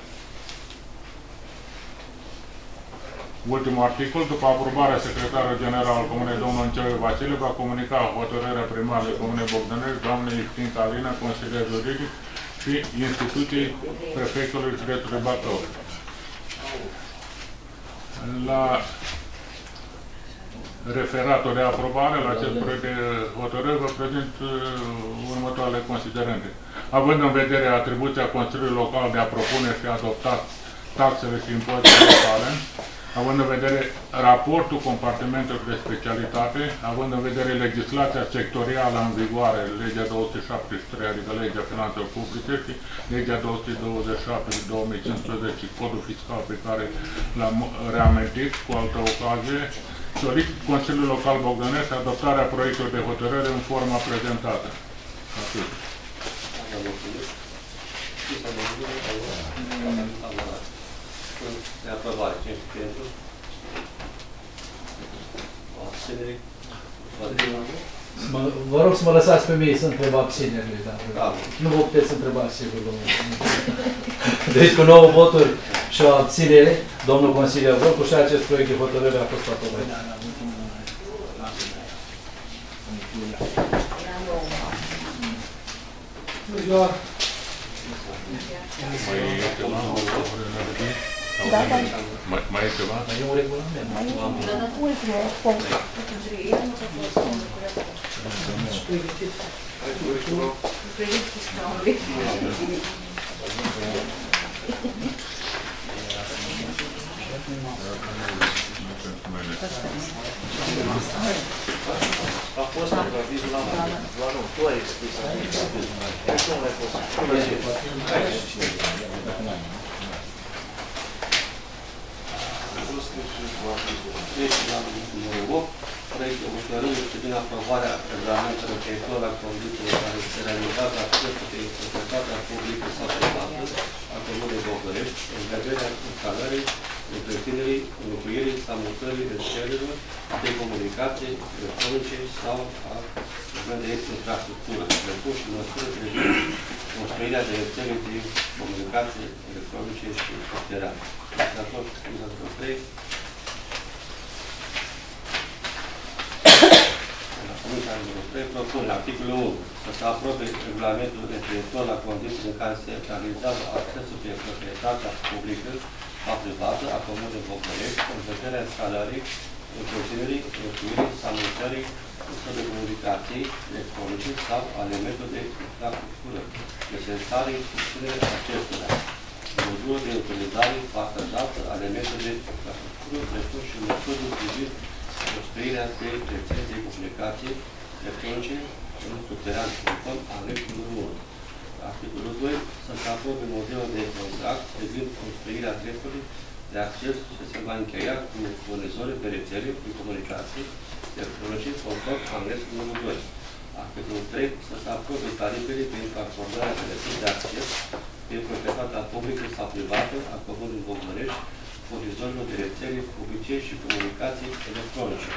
Speaker 2: Ultimul articol, după aprobarea secretarului general al Comunei, domnul Înceu Vasile, va comunica hotărârea primarului Comunei Bogdanești, doamnei Eftin Cadină, consilier juridic și instituției prefectului județului Bacău. La referatul de aprobare la acest proiect de hotărâre vă prezint următoarele considerente. Având în vedere atribuția Consiliului Local de a propune și adopta taxele și impozitele locale, având în vedere raportul compartimentelor de specialitate, având în vedere legislația sectorială în vigoare, legea 273, adică legea finanțelor publice și legea 227 și 2015 și codul fiscal pe care l-am reamintit cu altă ocazie, solicit Consiliul Local Bogdanești adoptarea proiectului de hotărâre în forma prezentată. Atât.
Speaker 5: De aprobare. Cine este pentru? Abținere?
Speaker 1: Vă rog să mă lăsați pe mine să întreb abținerile. Nu vă puteți întreba, sigur, domnul. Deci cu 9 voturi și o abținere, domnul consilier, vă cu și acest proiect de hotărâre a fost aprobat.
Speaker 2: Mai e ceva?
Speaker 1: Mai e un regulament.
Speaker 4: A fost avizul la mână. Nu, tu ai explicat. Deci nu l-ai fost.
Speaker 5: Deci, la numărul 8, proiect de hotărâre privind aprobarea regulamentelor teritoriale a condițiilor care se realizează accesul de proprietatea publică sau privată a Comunei Bogdanești în vederea instalării, întreținerii, înlocuirii sau mutării rețelelor de comunicație electronice sau a de infrastructură, precum și măsuri privind construirea de rețele de comunicație electronice și subterane. Articolul 3. Propun la articolul 1 să se aprobe regulamentul referitor la condiții în care se realizează accesul pe proprietatea publică sau privată a Comunei Bogdanești în vederea instalării, întreținerii, înlocuirii sau mutării de comunicații electronice sau elementul de infrastructură necesare în susținerea acestora. Măsuri de utilizare partajată a elementelor de infrastructură, precum și măsuri privind construirea de rețele de comunicații electronice în subteran, conform anexului 1. Articolul 2. Să se aprobe modelul de contract privind construirea dreptului de acces și se va încheia cu furnizorii de rețele de comunicații electronice, conform anexului 2. Articolul 3. Să se aprobe tarifele pentru acordarea de rețele de acces pe proprietatea publică sau privată a Comunei Bogdănești, furnizorilor de rețele publice și comunicații electronice.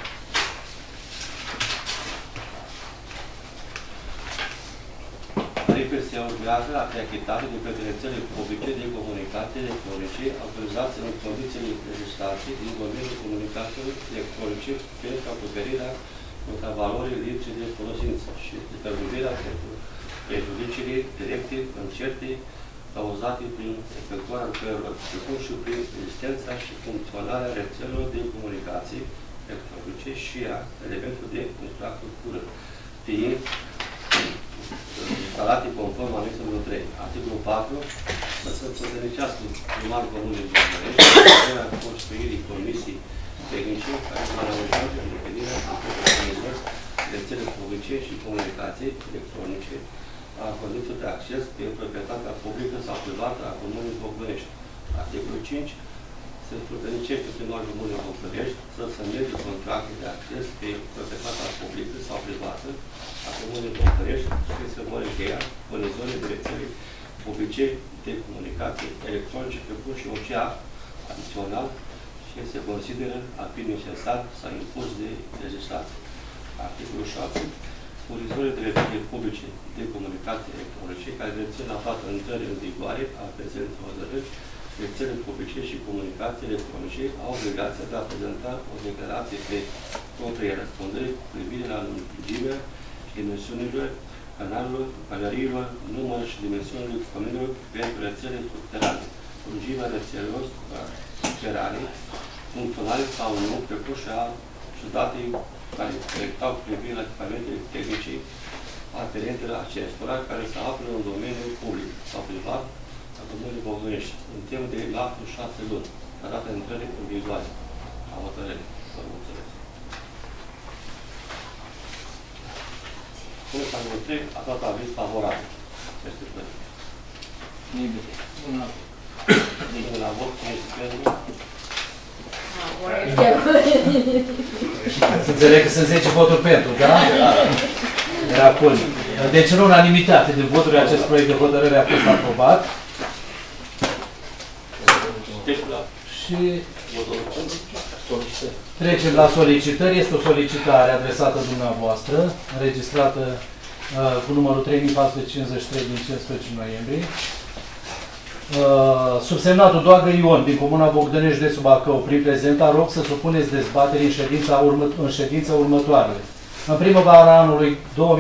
Speaker 5: Tarifele se urmează a fi achitate de către rețele publice de comunicații electronice autorizate în condițiile legislației din domeniul comunicațiilor electronice pentru acoperirea contravalorii lipsii de folosință și determinarea pentru prejudiciile directe, încerte, cauzate prin efectuarea lucrărilor, precum și prin existența și funcționarea rețelelor de comunicații electronice și a elementului de infrastructură, fiind instalate conform anexului 3. Articolul 4. Să puternicească primarul Comunei Bogdănești în construirii comisii tehnice care să analizează îndeplinirea de rețele publice și comunicații electronice a condițiilor de acces pe proprietatea publică sau privată a Comunei Bogdănești. Articolul 5. Se puternicește primarul Comunei Bogdănești să semneze contracte de acces pe proprietatea publică sau privată a Comunei Bogdănești și se vor încheia furnizorii de rețele publice de comunicații electronice, precum și orice act adițional și se consideră a fi necesar sau impus de legislație. Articolul 6. Furnizorii de rețele publice de comunicații electronice care dețin la data intrării în vigoare a prezentului hotărâri, rețele publice și comunicații electronice au obligația de a prezenta o declarație de proprie răspundere cu privire la lungimea și dimensiunilor canalelor, numărul și dimensiunile caminelor pentru rețele subterane, lungimea rețelelor subterane, funcționale sau nu, precum și date care colectau cu privire la echipamentele tehnice aferente la acestora care se află în domeniul public sau privat a Comunei Bogdănești, în timp de lapsul 6 luni, la data intrării în vigoare a hotărârii. Vă mulțumesc. Puneți anul 3, a dat aviz favorabil. Este plătit.
Speaker 6: Nimeni.
Speaker 5: Nimeni la vot, cine este pentru?
Speaker 1: Să înțeleg că sunt 10 voturi pentru, da? Era acolo. Deci în unanimitate de voturi acest proiect de hotărâre a fost aprobat. Și trecem la solicitări. Este o solicitare adresată dumneavoastră, înregistrată cu numărul 3453 din 15 noiembrie. Subsemnatul Doagă Ion din Comuna Bogdănești de Bacău, prin prezenta, rog să supuneți dezbaterii în ședința următoare. În primăvara anului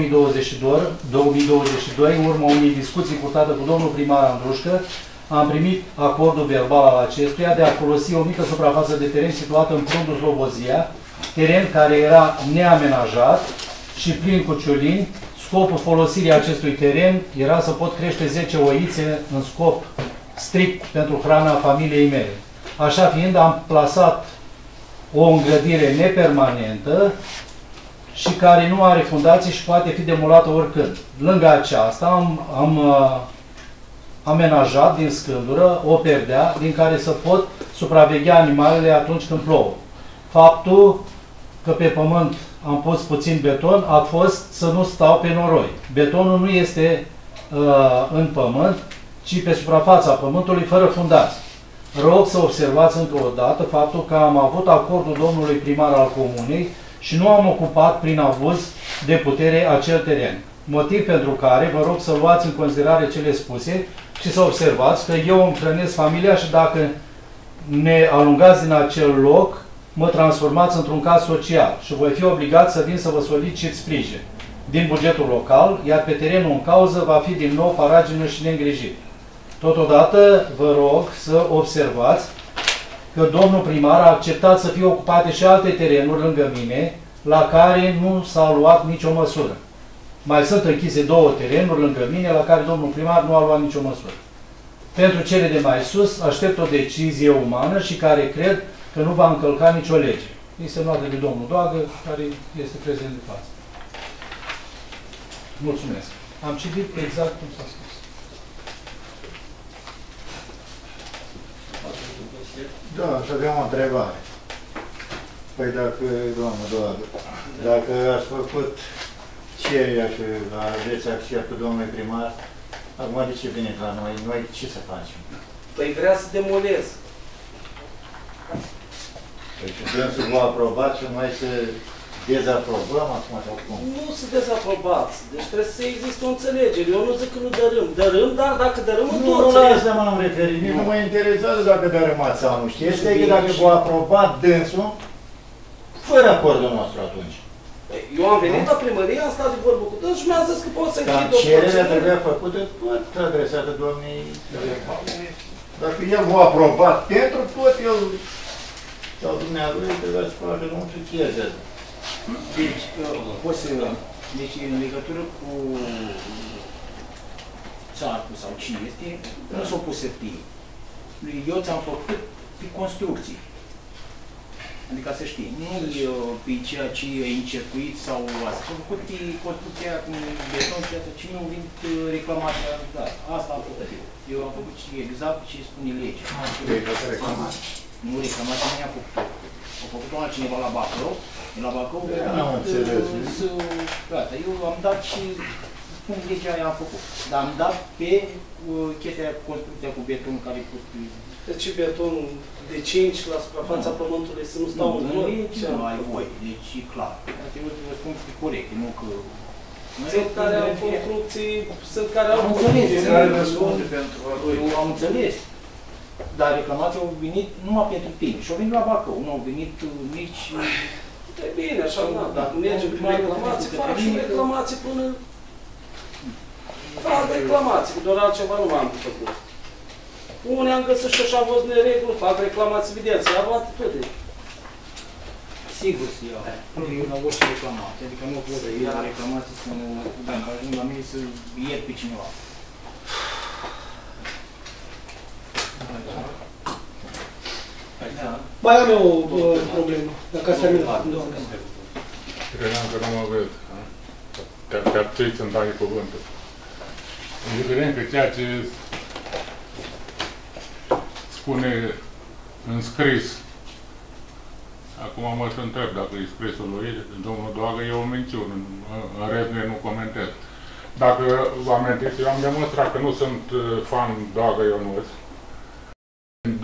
Speaker 1: 2022, în urma unei discuții purtate cu domnul primar Andrușcă, am primit acordul verbal al acestuia de a folosi o mică suprafață de teren situată în Prundul Slobozia, teren care era neamenajat și plin cu ciulini. Scopul folosirii acestui teren era să pot crește 10 oițe în scop strict pentru hrana familiei mele. Așa fiind, am plasat o îngrădire nepermanentă și care nu are fundație și poate fi demolată oricând. Lângă aceasta am amenajat din scândură o perdea din care să pot supraveghea animalele atunci când plouă. Faptul că pe pământ am pus puțin beton a fost să nu stau pe noroi. Betonul nu este în pământ, ci pe suprafața pământului fără fundație. Rog să observați încă o dată faptul că am avut acordul domnului primar al comunei și nu am ocupat prin abuz de putere acel teren. Motiv pentru care vă rog să luați în considerare cele spuse și să observați că eu îmi hrănesc familia și dacă ne alungați din acel loc, mă transformați într-un caz social și voi fi obligat să vin să vă solicit sprijin din bugetul local, iar pe terenul în cauză va fi din nou paragină și neîngrijit. Totodată vă rog să observați că domnul primar a acceptat să fie ocupate și alte terenuri lângă mine, la care nu s-a luat nicio măsură. Mai sunt închise 2 terenuri lângă mine, la care domnul primar nu a luat nicio măsură. Pentru cele de mai sus, aștept o decizie umană și care cred că nu va încălca nicio lege. Este semnată de domnul Doagă, care este prezent de față. Mulțumesc. Am citit exact cum s-a spus.
Speaker 10: Da, să avem o întrebare. Păi dacă, doamnă Doagă, dacă ați făcut cererea și aveți acceptul domnului primar, acum de ce veniți la noi? Noi ce să facem?
Speaker 11: Păi vrea să demolez.
Speaker 10: Păi și dânsul v-a aprobat și noi să dezaprobăm acum sau cum?
Speaker 11: Nu să dezaprobați. Deci trebuie să existe o înțelegere. Eu nu zic că nu dărâm. Dărâm, dar dacă dărâm în
Speaker 10: Nu,
Speaker 11: toți.
Speaker 10: la asta m-am referit. Nici nu mă interesează dacă dărâmați sau nu. Știți că dacă v-a aprobat dânsul, fără acordul nostru atunci.
Speaker 11: Eu am venit la primărie, am stat de vorbă cu dânsul și mi-a zis că pot să închid o
Speaker 10: cererea
Speaker 11: procedură.
Speaker 10: trebuia făcută tot adresată doamnei. Dacă el v-a aprobat pentru tot, el sau dumneavoastră trebuia să facă nu însuchieze.
Speaker 6: Deci, poți să... Deci, în legătură cu țarcul sau cine este, nu s-a pus hârtie. Eu ți-am făcut pe construcții. Adică să știi, nu pe ceea ce ai încercuit sau asta. S-a făcut pe construcția cu beton și asta, cine au venit reclamația, da, asta am făcut eu. Eu am făcut exact ce spune legea. Nu reclamația nu i-a făcut-o. A făcut-o altcineva la Bacău. La Bacău, gata, eu am dat și spun legea aia am făcut. Dar am dat pe chestia cu construcția cu beton care a fost...
Speaker 11: Deci betonul de 5 la suprafața pământului să nu stau în
Speaker 6: nu e ce nu ai voie, deci e clar. Eu vă spun că e corect, nu că...
Speaker 11: Sunt care au construcții, sunt care au...
Speaker 6: Am înțeles, eu am înțeles. Dar reclamații au venit numai pentru tine și au venit la Bacău, nu au venit nici...
Speaker 11: E bine, așa, da, mergem prin reclamații, fac și reclamații până... Fac reclamații, că doar altceva nu m-am făcut. Unii am găsit și așa am văzut nereguli, fac reclamații, evident, să iau atitudine.
Speaker 6: Sigur să iau. Eu la orice reclamație, adică nu pot să iau reclamații să nu... Dacă ajung la mine să iert pe cineva.
Speaker 9: Mai am eu o problemă, dacă ați terminat.
Speaker 2: Credeam că nu mă văd. Te-a trăit să-mi dai cuvântul. Evident că ceea ce spune în scris, acum mă să întreb dacă e scrisul lui domnul Doagă, e o minciună, în rest nu comentez. Dacă vă amintiți, eu am demonstrat că nu sunt fan Doagă Ionuț. În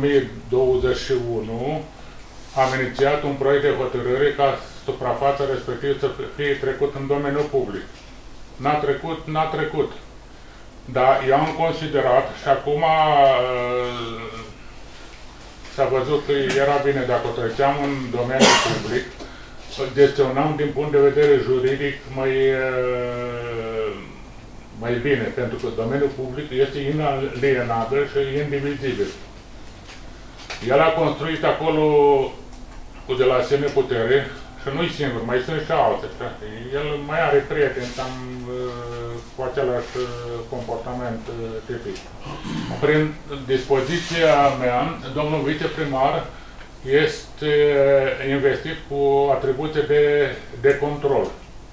Speaker 2: 2021 am inițiat un proiect de hotărâre ca suprafața respectivă să fie trecut în domeniul public. N-a trecut. Dar eu am considerat și acum s-a văzut că era bine dacă o treceam în domeniul public, gestionam din punct de vedere juridic mai bine, pentru că domeniul public este inalienabil și indivizibil. El a construit acolo cu de la sine putere și nu-i singur, mai sunt și alții. El mai are prieteni cam cu același comportament tipic. Prin dispoziția mea, domnul viceprimar este investit cu atribuție de control.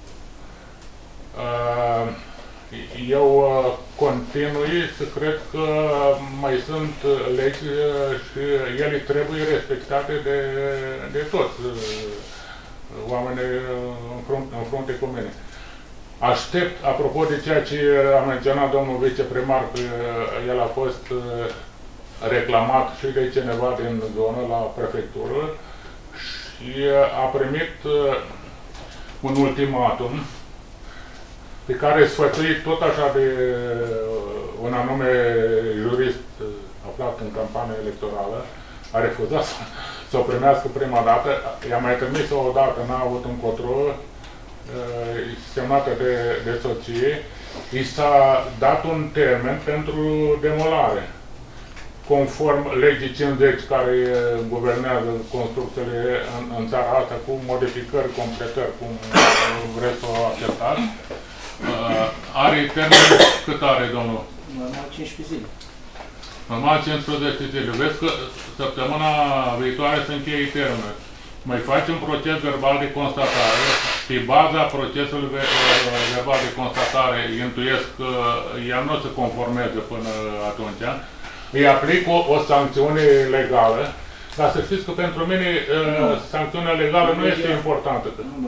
Speaker 2: Eu continui să cred că mai sunt legi și ele trebuie respectate de toți oamenii în frunte cu mine. Aștept, apropo de ceea ce a menționat domnul viceprimar, că el a fost reclamat și de cineva din zonă la prefectură și a primit un ultimatum pe care sfătuit tot așa de un anume jurist aflat în campanie electorală, a refuzat să o primească prima dată, i-a mai trimis o dată, n-a avut încotro, semnată de soție, i s-a dat un termen pentru demolare, conform legii 50 care guvernează construcțiile în țara asta, cu modificări, completări, cum vreți să o acceptați. Are termen cât are, domnul?
Speaker 6: Normal 15 zile.
Speaker 2: Normal 15 zile. Vezi că săptămâna viitoare se încheie termen. Mai facem proces verbal de constatare. Pe baza procesului verbal de constatare, intuiesc că el nu se conformează până atunci. Îi aplic o sancțiune legală. Dar să știți că pentru mine sancțiunea legală nu este importantă.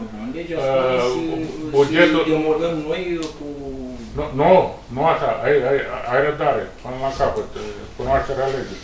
Speaker 2: Bugetul...
Speaker 6: demolăm noi cu...
Speaker 2: Nu așa, ai răbdare, până la capăt, cunoașterea legii.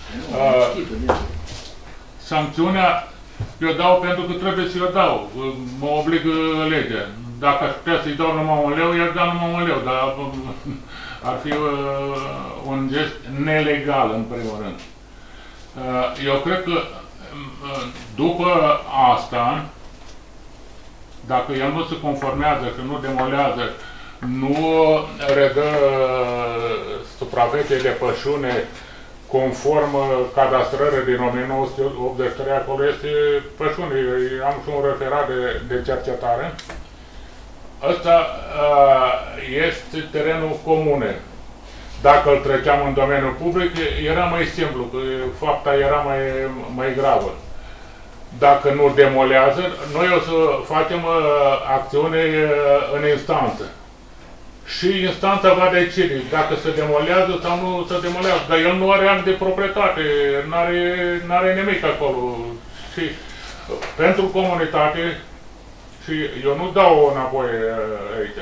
Speaker 2: Sancțiunea eu dau pentru că trebuie să o dau, mă obligă legea. Dacă aș putea să-i dau numai un leu, i-aș da numai un leu, dar ar fi un gest nelegal, în primul rând. Eu cred că după asta, dacă el nu se conformează și nu demolează, nu redă suprafețe de pășune conform cadastrării din 1983, acolo este pășune, am și un referat de cercetare. Ăsta este terenul comune. Dacă îl treceam în domeniul public, era mai simplu, că fapta era mai gravă. Dacă nu demolează, noi o să facem acțiune în instanță. Și instanța va decide dacă se demolează sau nu se demolează. Dar el nu are act de proprietate, nu are nimic acolo. Și pentru comunitate, și eu nu dau înapoi aici,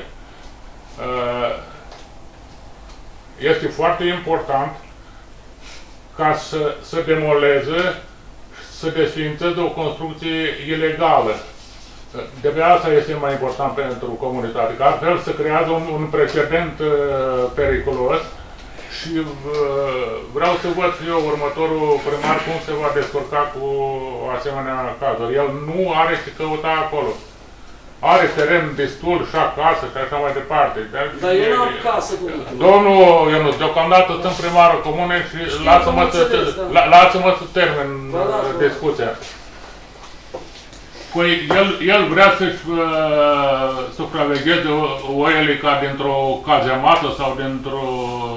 Speaker 2: este foarte important ca să demoleze, să desființeze o construcție ilegală. De-abia asta este mai important pentru comunitate, că altfel se creează un precedent periculos și vreau să văd eu următorul primar cum se va descurca cu asemenea cazuri. El nu are ce căuta acolo. Are teren destul și acasă și așa mai departe.
Speaker 11: Dar eu n-am casă cu
Speaker 2: domnul Ionuț, deocamdată sunt primarul comune și lasă-mă să termin discuția. Păi el vrea să-și supravegheze oile ca dintr-o cazemată sau dintr-o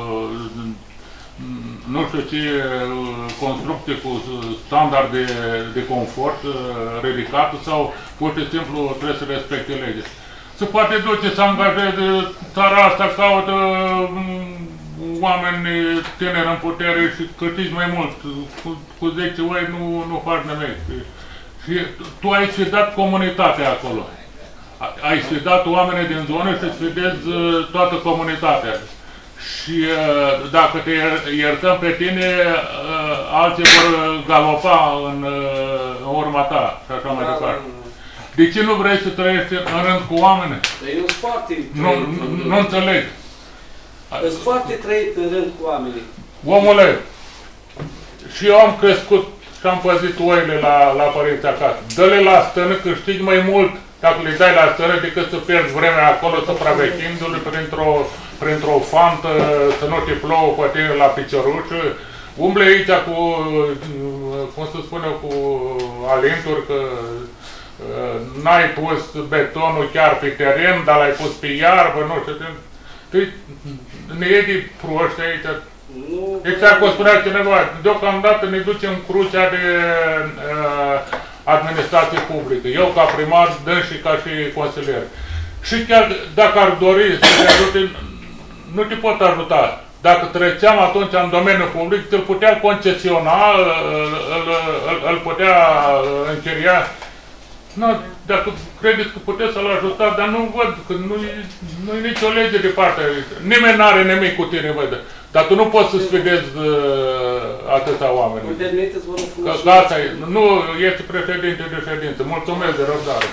Speaker 2: nu știu ce construcție cu standarde de confort ridicate sau pur și simplu trebuie să respecte legea. Se poate duce să angajeze, țara asta caută oameni tineri în putere și câștigi mai mult. Cu 10 oi nu faci nimic. Și tu ai sfidat comunitatea acolo. Ai sfidat oamenii din zonă și sfidezi toată comunitatea. Și dacă te iertăm pe tine, alții vor galopa în urma ta și așa mai departe. De ce nu vrei să trăiești în rând cu oamenii?
Speaker 11: Eu sunt foarte
Speaker 2: Nu înțeleg.
Speaker 11: Sunt foarte trăit în rând cu oamenii.
Speaker 2: Omule, și eu am crescut și am păzit oile la părinții acasă. Dă-le la stână, câștigi mai mult dacă le dai la stână decât să pierzi vremea acolo supraveghindu-le printr-o fantă, să nu te plouă pe tine la piciorușă. Umble aici cu, cum să spune, cu alinturi, că n-ai pus betonul chiar pe teren, dar l-ai pus pe iarbă, nu știu. Ne e de proști aici. Exact cum spunea cineva, deocamdată ne ducem crucea de administrație publică. Eu ca primar, dâns și ca și consilier. Și chiar dacă ar dori să te ajute, nu te pot ajuta. Dacă treceam atunci în domeniul public, îl putea concesiona, îl putea închiria. Nu, dacă credeți că puteți să-l ajutați, dar nu văd, că nu e nicio lege de partea. Nimeni n-are nimic cu tine, văd. Dar tu nu poți să sfidezi atâția oameni. Că asta e. Nu, este președinte de ședință. Mulțumesc de răbdare.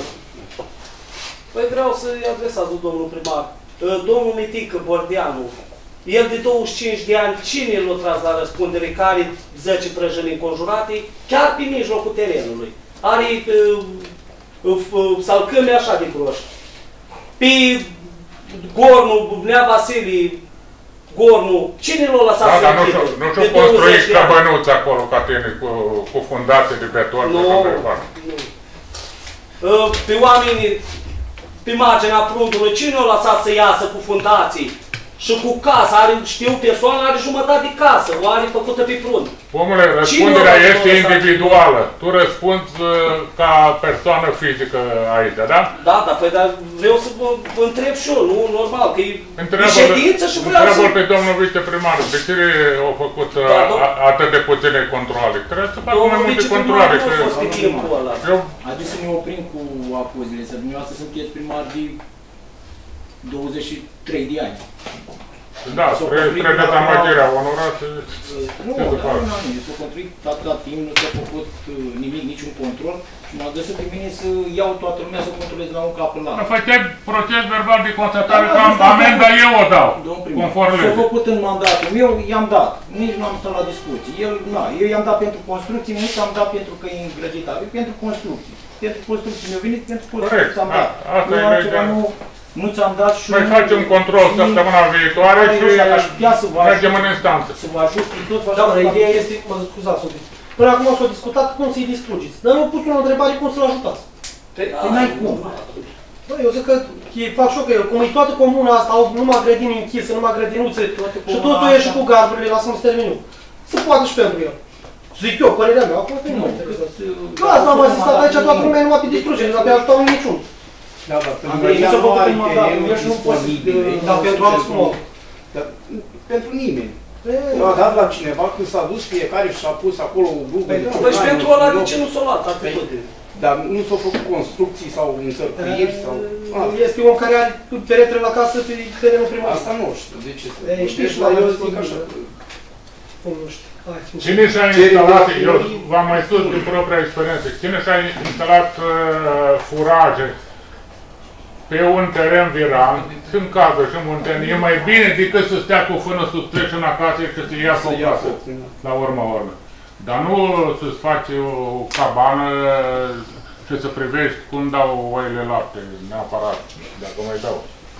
Speaker 11: Păi vreau să-i adresați domnul primar. Domnul Mitică Bordeanu, el de 25 de ani, cine l-a tras la răspundere, care 10 prăjăni înconjurate, chiar pe mijlocul terenului. Are salcâme așa de groși. Pe Gornul, Nea Vasile, Gornul, cine l-a lăsat să închide?
Speaker 2: Nu și-o construit căbănuți acolo ca tine cu fundații de beton.
Speaker 11: Nu. Pe oamenii, pe marginea pruntului, cine l-a lăsat să iasă cu fundații și cu casa, știu, persoana are jumătate de casă, o are făcută pe prun.
Speaker 2: Omule, răspunderea este individuală. Tu răspunzi ca persoană fizică aici, da?
Speaker 11: Da, păi, dar vreau să vă întreb și eu, nu? Normal, că e ședință și vreau să...
Speaker 2: Întreabă-l pe domnul viceprimar, de ce au făcut atât de puține controle? Trebuie să facă mai multe controle.
Speaker 6: Haideți să ne oprim cu acuzele, să dumneavoastră sunteți primar de 23 de ani.
Speaker 2: Da, trebuie amăgirea onorată.
Speaker 6: Nu, s-a construit atâta timp, nu s-a făcut nimic, niciun control și m-a găsit pe mine să iau toată lumea să controlez la un cap în la.
Speaker 2: Făceai proces verbal de constatare că amenda eu o dau, conform legii.
Speaker 6: S-a făcut în mandatul meu, i-am dat, nici nu am stat la discuții. Eu i-am dat pentru construcții, nici am dat pentru că e îngrăditat, pentru construcții. Pentru construcții mi-au venit, pentru construcții ți-am dat. Nu ți-am dat și...
Speaker 2: Mai facem control săptămâna viitoare și mergem în instanță.
Speaker 6: Să vă ajut prin tot,
Speaker 12: Da, dar ideea este, mă scuzați, până acum s-a discutat cum să-i distrugeți. Dar nu pus o întrebare cum să-l ajutați.
Speaker 6: Păi n-ai cum.
Speaker 12: Eu zic că fac și eu că cum e toată comuna asta, au numai grădini închise, numai grădinuțe și totul e și cu gardurile, lasă-mă să termin eu. Se poate și pentru el. Zic eu, părerea mea, acum pe nu. Da, asta am zis, aici toată lumea numai pe distrugere, nu abia ajutat niciun.
Speaker 13: Da, dar pentru alți cum? Pentru nimeni. A dat la cineva când s-a dus fiecare și s-a pus acolo o glugă de ciocani.
Speaker 11: Păi și pentru ăla de ce nu s-a luat?
Speaker 13: Dar nu s-au făcut construcții sau înțărcuiri sau...
Speaker 12: Este om care are peretele la casă pe terenul primar.
Speaker 13: Asta nu știu, de ce să...
Speaker 12: Știi și la eu zic așa. Nu știu.
Speaker 2: Cine și-a instalat, eu v-am mai spus din propria experiență, cine și-a instalat furaje pe un teren viran, și în cază și în munteni, e mai bine decât să stea cu fână sus treci în acasă și să ia pe o casă, la urmă. Dar nu să-ți faci o cabană și să privești cum dau oile lapte, neapărat, dacă mai dau.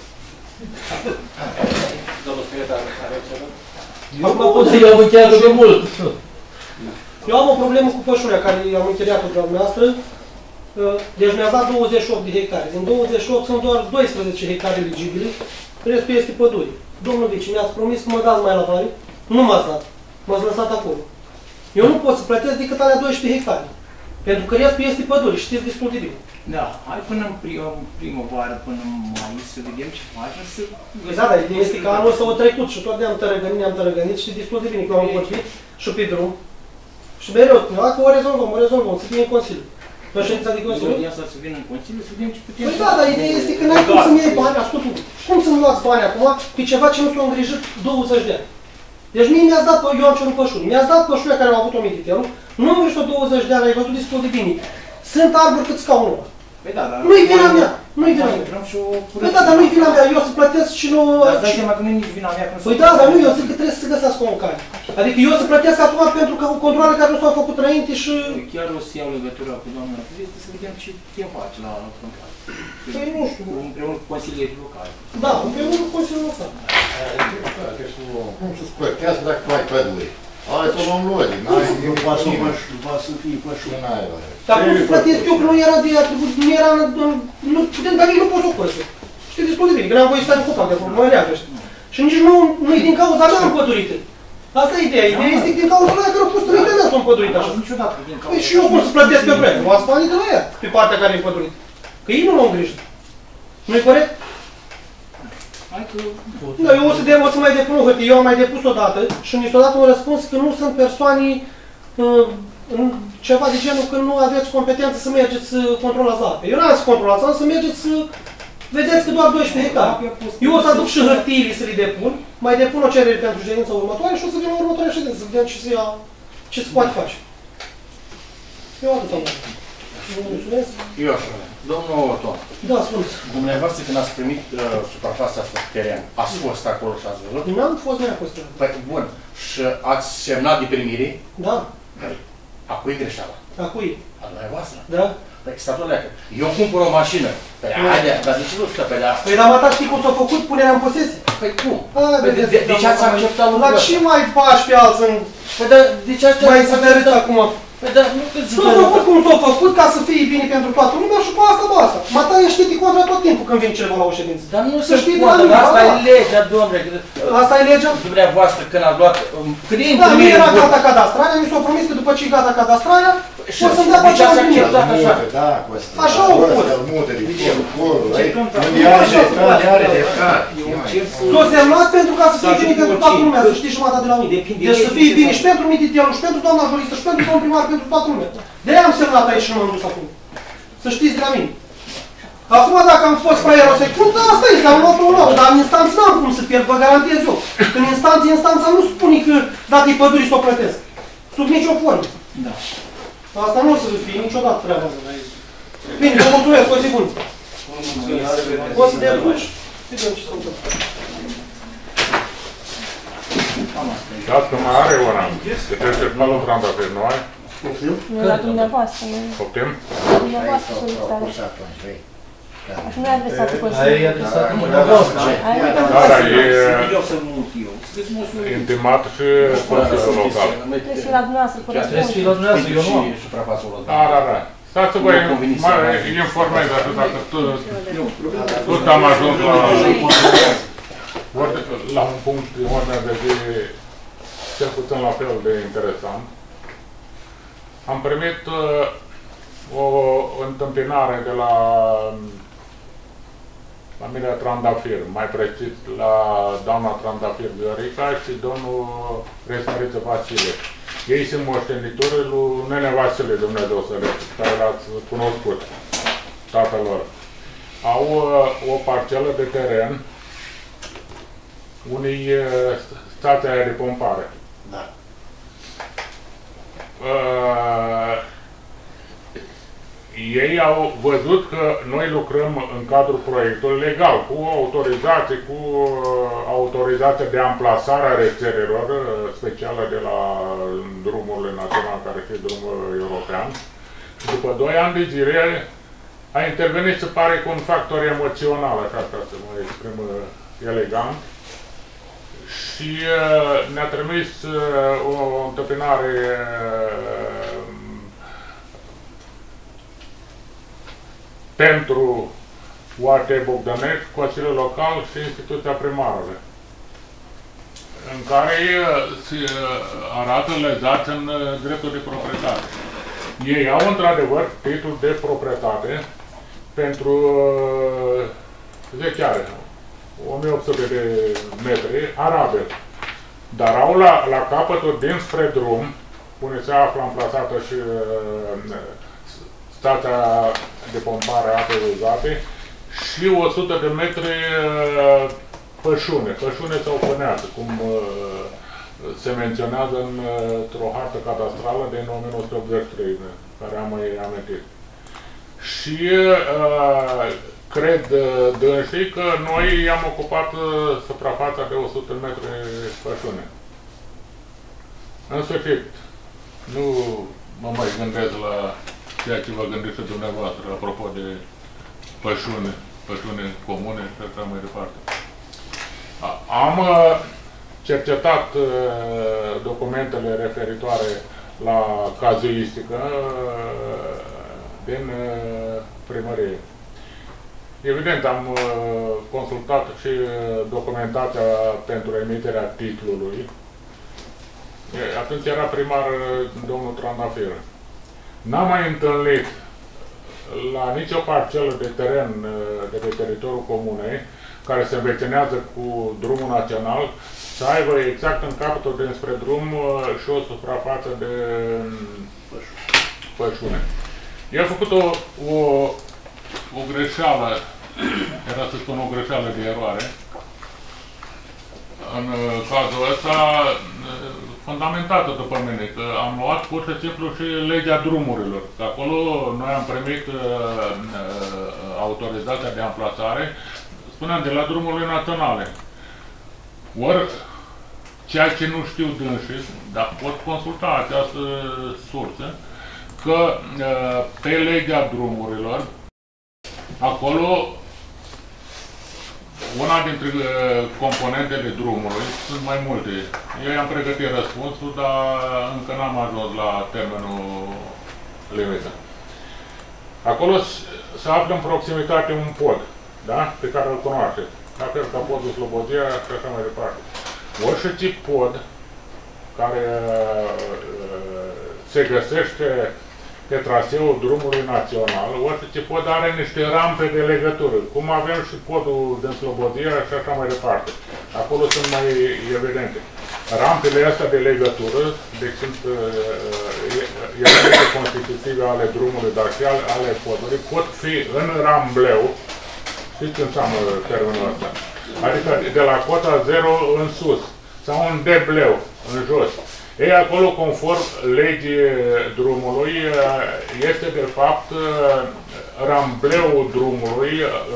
Speaker 5: Domnul secretar, are ceva?
Speaker 1: Eu încheiat de mult.
Speaker 12: Eu am o problemă cu pășurea care am închiriat-o de la dumneavoastră. Deci mi-a dat 28 de hectare. Din 28 sunt doar 12 hectare eligibile, restul este pădure. Domnul vice, mi-ați promis că mă dați mai la vale, nu m-ați dat. M-ați lăsat acolo. Eu nu pot să plătesc decât alea 12 hectare. Pentru că restul este pădure, știți destul de bine.
Speaker 6: Da, hai până în primăvară, până în mai, să vedem ce facem, să...
Speaker 12: Da, dar ideea este că anul ăsta a trecut și tot ne-am tărăgănit, știi destul de bine că am vorbit și pe drum. Și mereu spune, dacă o rezolvăm, să fie în Consiliu. La ședința de Consiliu?
Speaker 6: Ia să vină în Consiliu, să vedem ce putem...
Speaker 12: Păi da, dar ideea este că n-ai cum să-mi iei bani, ascultă, cum să-mi luați bani acum pe ceva ce nu s-a îngrijit 20 de ani? Deci mie mi-ați dat, eu am cerut pășuri, mi-ați dat pășurile care au avut-o mititelul, nu am îngrijit-o 20 de ani, ai văzut destul de bine. Sunt arbori cât scaunul ăla.
Speaker 6: Păi da, dar...
Speaker 12: Nu-i vina mea, nu-i vina mea. Păi da, dar nu-i vina mea, eu să plătesc și nu...
Speaker 6: Dar îți dai seama că nu-i nici vina mea.
Speaker 12: Păi da, dar nu, eu zic că trebuie să găsească o cale. Adică eu să plătesc acum pentru că controlele care nu s-au făcut înainte și...
Speaker 6: Chiar o să iau legătura cu doamna Acuzistă să vedem ce putem face la control.
Speaker 12: Păi nu știu.
Speaker 6: Împreună cu consilierii locali.
Speaker 12: Da, împreună cu consiliul local.
Speaker 14: Cum să-ți plătească dacă tu ai pădure? Hai să luăm lor,
Speaker 13: nu poate să fie pășuri.
Speaker 12: Dar cum să plătesc eu că nu era de atribut, nu era... Nu putem, dar nici nu pot să o părăsesc. Știi destul de bine, că n-am voie să stai în copac de acolo, mă leagă ăștia. Și nici nu-i din cauza mea împădurită. Asta e ideea. Ideea este din cauza mea că nu pot să înaintea mea să o împădurit așa.
Speaker 6: Niciodată din cauza.
Speaker 12: Păi și eu pot să plătesc pe preț. Luați banii de la ea, pe partea care e împădurită. Că ei nu l-au îngrijit. Nu-i corect? Da, eu o să mai depun o hârtie. Eu am mai depus o dată și mi s-a dat un răspuns că nu sunt persoane ceva de genul că nu aveți competență să mergeți să controlați la apă. Eu n-am să controlați, am să mergeți să vedeți că doar 12 hectare. Eu o să aduc și hârtiile să le depun, mai depun o cerere pentru ședința următoare și o să vin la următoarea ședință, să vedem ce se poate face. Eu atât am. Vă mulțumesc.
Speaker 6: Eu așa. Domnul Oton.
Speaker 12: Da, spuneți.
Speaker 6: Dumneavoastră când ați primit suprafața asta de teren, ați fost acolo și ați văzut?
Speaker 12: N-am fost, nu am fost.
Speaker 6: Păi, bun. Și ați semnat de primire?
Speaker 12: Da.
Speaker 6: A cui e greșeala?
Speaker 12: A cui?
Speaker 6: A dumneavoastră?
Speaker 12: Da.
Speaker 6: Păi, statul leacă. Eu cumpăr o mașină. Păi, haidea, dar de ce nu stă pe leacă?
Speaker 12: Păi, dar mă știi cum s-a făcut punerea în posesie?
Speaker 6: Păi, cum? De ce ați acceptat lucrul
Speaker 12: ăsta? La ce mai faci pe alții?
Speaker 6: Păi, dar de ce ați
Speaker 12: mai să ne arăți acum?
Speaker 6: Păi, dar nu cât
Speaker 12: S-a făcut cum s-a făcut ca să fie bine pentru toată lumea și cu asta basta. Mata ești de contra tot timpul când vine cineva la o ședință.
Speaker 6: Dar nu
Speaker 12: să știi
Speaker 6: poate, dar asta e legea, domnule.
Speaker 12: Asta e legea?
Speaker 6: Dumneavoastră, când ați luat...
Speaker 12: Da, nu era gata cadastrarea, mi s-a promis că după ce e gata cadastrarea, o să-mi dea pe aceea primire. Așa o pus. S-a semnat pentru ca să fie bine pentru toată lumea, să știi și mata de la mine. Deci să fie bine și pentru mititelul, și pentru doamna juristă, și pentru domnul primar, pentru toată lumea. De-aia am semnat aici și nu m-am dus acum. Să știți de la mine. Acum dacă am fost fraier o secundă, asta este, am luat un loc, dar în instanță n-am cum să pierd, vă garantez eu. În instanța nu spune că dacă e pădurii să o plătesc. Sub nicio formă.
Speaker 6: Da.
Speaker 12: Asta nu o să fie niciodată treaba asta. Bine, vă mulțumesc, o secundă. O să dea duși. Vedem ce se întâmplă.
Speaker 2: Dați că mai are una. Că trebuie să facă un trandafir, nu ai?
Speaker 15: Nu la dumneavoastră, nu.
Speaker 2: Poftim?
Speaker 15: La dumneavoastră solicitare. Așa nu e adresată Consiliului.
Speaker 1: Aia e adresată dumneavoastră.
Speaker 2: Da, dar e intimat și Consiliul Local.
Speaker 15: Trebuie să fie la dumneavoastră,
Speaker 1: Trebuie să fie la dumneavoastră, eu nu am.
Speaker 2: Da, da, da. Stați să vă informez atât dacă tot am ajuns la un punct din ordinea de zi cel puțin la fel de interesant. Am primit o întâmpinare de la familia Trandafir, mai precis la doamna Trandafir Viorica și domnul Resmeriță Vasile. Ei sunt moștenitorii lui Nene Vasile, Dumnezeu să le, care l-ați cunoscut, tatălor. Au o parcelă de teren unei stații aia de pompare.
Speaker 6: Da.
Speaker 2: Ei au văzut că noi lucrăm în cadrul proiectului legal, cu autorizație de amplasare a rețelelor specială de la drumurile naționale, care este drumul european. Și după 2 ani de zile a intervenit, se pare, cu un factor emoțional, așa ca să mă exprim elegant, și ne-a trimis o întâmpinare pentru UAT Bogdanești, Consiliul Local și Instituția Primarului, în care se arată lezați în dreptul de proprietate. Ei au într-adevăr titlul de proprietate pentru 10 are, 1800 de metri, arabe, dar au la capătul dinspre drum, unde se află amplasată și stația de pompare a apei uzate, și 100 de metri pășune sau pânează, cum se menționează într-o hartă cadastrală din 1983, care am mai amintit. Și cred dânsii că noi am ocupat suprafața de 100 metri pășune. În sfârșit, nu mă mai gândesc la ceea ce vă gândiți și dumneavoastră, apropo de pășune comune și așa mai departe. Am cercetat documentele referitoare la cazuistică din primărie. Evident, am consultat și documentația pentru emiterea titlului. Atunci era primar domnul Trandafir. N-am mai întâlnit la nicio parcelă de teren de pe teritoriul comunei care se învecinează cu drumul național să aibă exact în capătul dinspre drum și o suprafață de pășune. Eu am făcut o greșeală, era să spun o greșeală de eroare, în cazul ăsta fundamentată după mine, că am luat pur și simplu și legea drumurilor. Că acolo noi am primit autorizația de amplasare, spuneam, de la drumurile naționale. Ori, ceea ce nu știu dânsii, dar pot consulta această sursă, că pe legea drumurilor, acolo una dintre componentele drumului, sunt mai multe. Eu am pregătit răspunsul, dar încă n-am ajuns la termenul limită. Acolo se află în proximitate un pod, da? Pe care îl cunoașteți. La fel ca podul Slobozia și așa mai departe. Orice tip pod care se găsește pe traseul drumului național, orice tip pod are niște rampe de legătură, cum avem și podul din Slobozia și așa mai departe. Acolo sunt mai evidente. Rampele astea de legătură, deci sunt elemente constitutive ale drumului, dar și ale podului, pot fi în rambleu. Știți ce înseamnă termenul ăsta? Adică de la cota 0 în sus, sau în debleu, în jos. Ei, acolo, conform legii drumului, este de fapt rambleul drumului,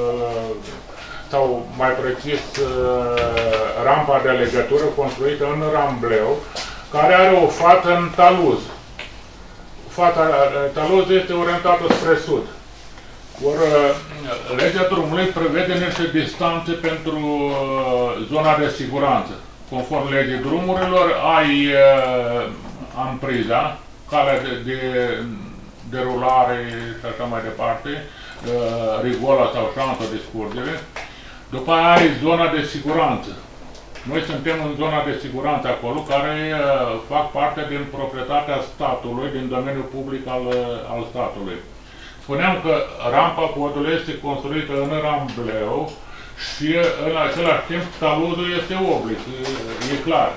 Speaker 2: sau mai precis rampa de legătură construită în rambleu, care are o fată în taluz. Fata taluz este orientată spre sud. Ori legea drumului prevede niște distanțe pentru zona de siguranță. Conform legii drumurilor, ai ampriza, calea de derulare și așa mai departe, rigola sau șansa de scurgere. După aia ai zona de siguranță. Noi suntem în zona de siguranță acolo, care fac parte din proprietatea statului, din domeniul public al statului. Spuneam că rampa podului este construită în rambleu și în același timp taluzul este oblic, e clar.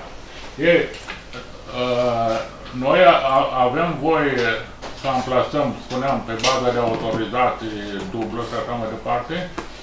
Speaker 2: Noi avem voie să amplasăm, spuneam, pe bază de autorizație dublă și așa mai departe,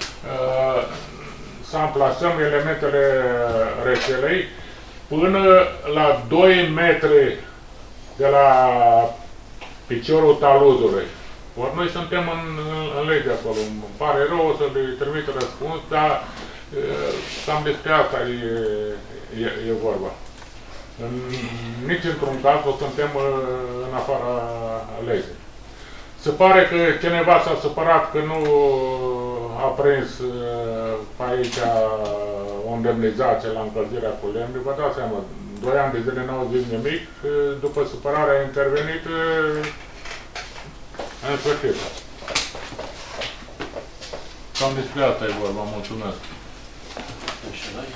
Speaker 2: să amplasăm elementele rețelei până la 2 metri de la piciorul taluzului. Ori noi suntem în lege acolo. Îmi pare rău să le trimit răspuns, dar cam despre asta e vorba. Nici într-un caz o suntem în afara legii. Se pare că cineva s-a supărat că nu a prins pe aici o indemnizație la încălzirea cu lemne. Vă dați seama, 2 ani de zile n-au zis nimic, după supărarea a intervenit în sfârșit. Cam despre asta e vorba, mulțumesc.
Speaker 4: Și noi?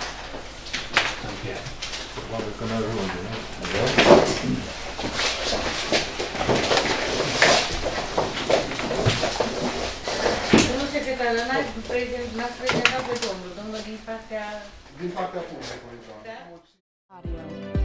Speaker 2: Probabil că ne ajunge, nu?
Speaker 3: Domnul secretar, n-ați prezentat pe domnul din partea...
Speaker 13: Din partea publicului, da.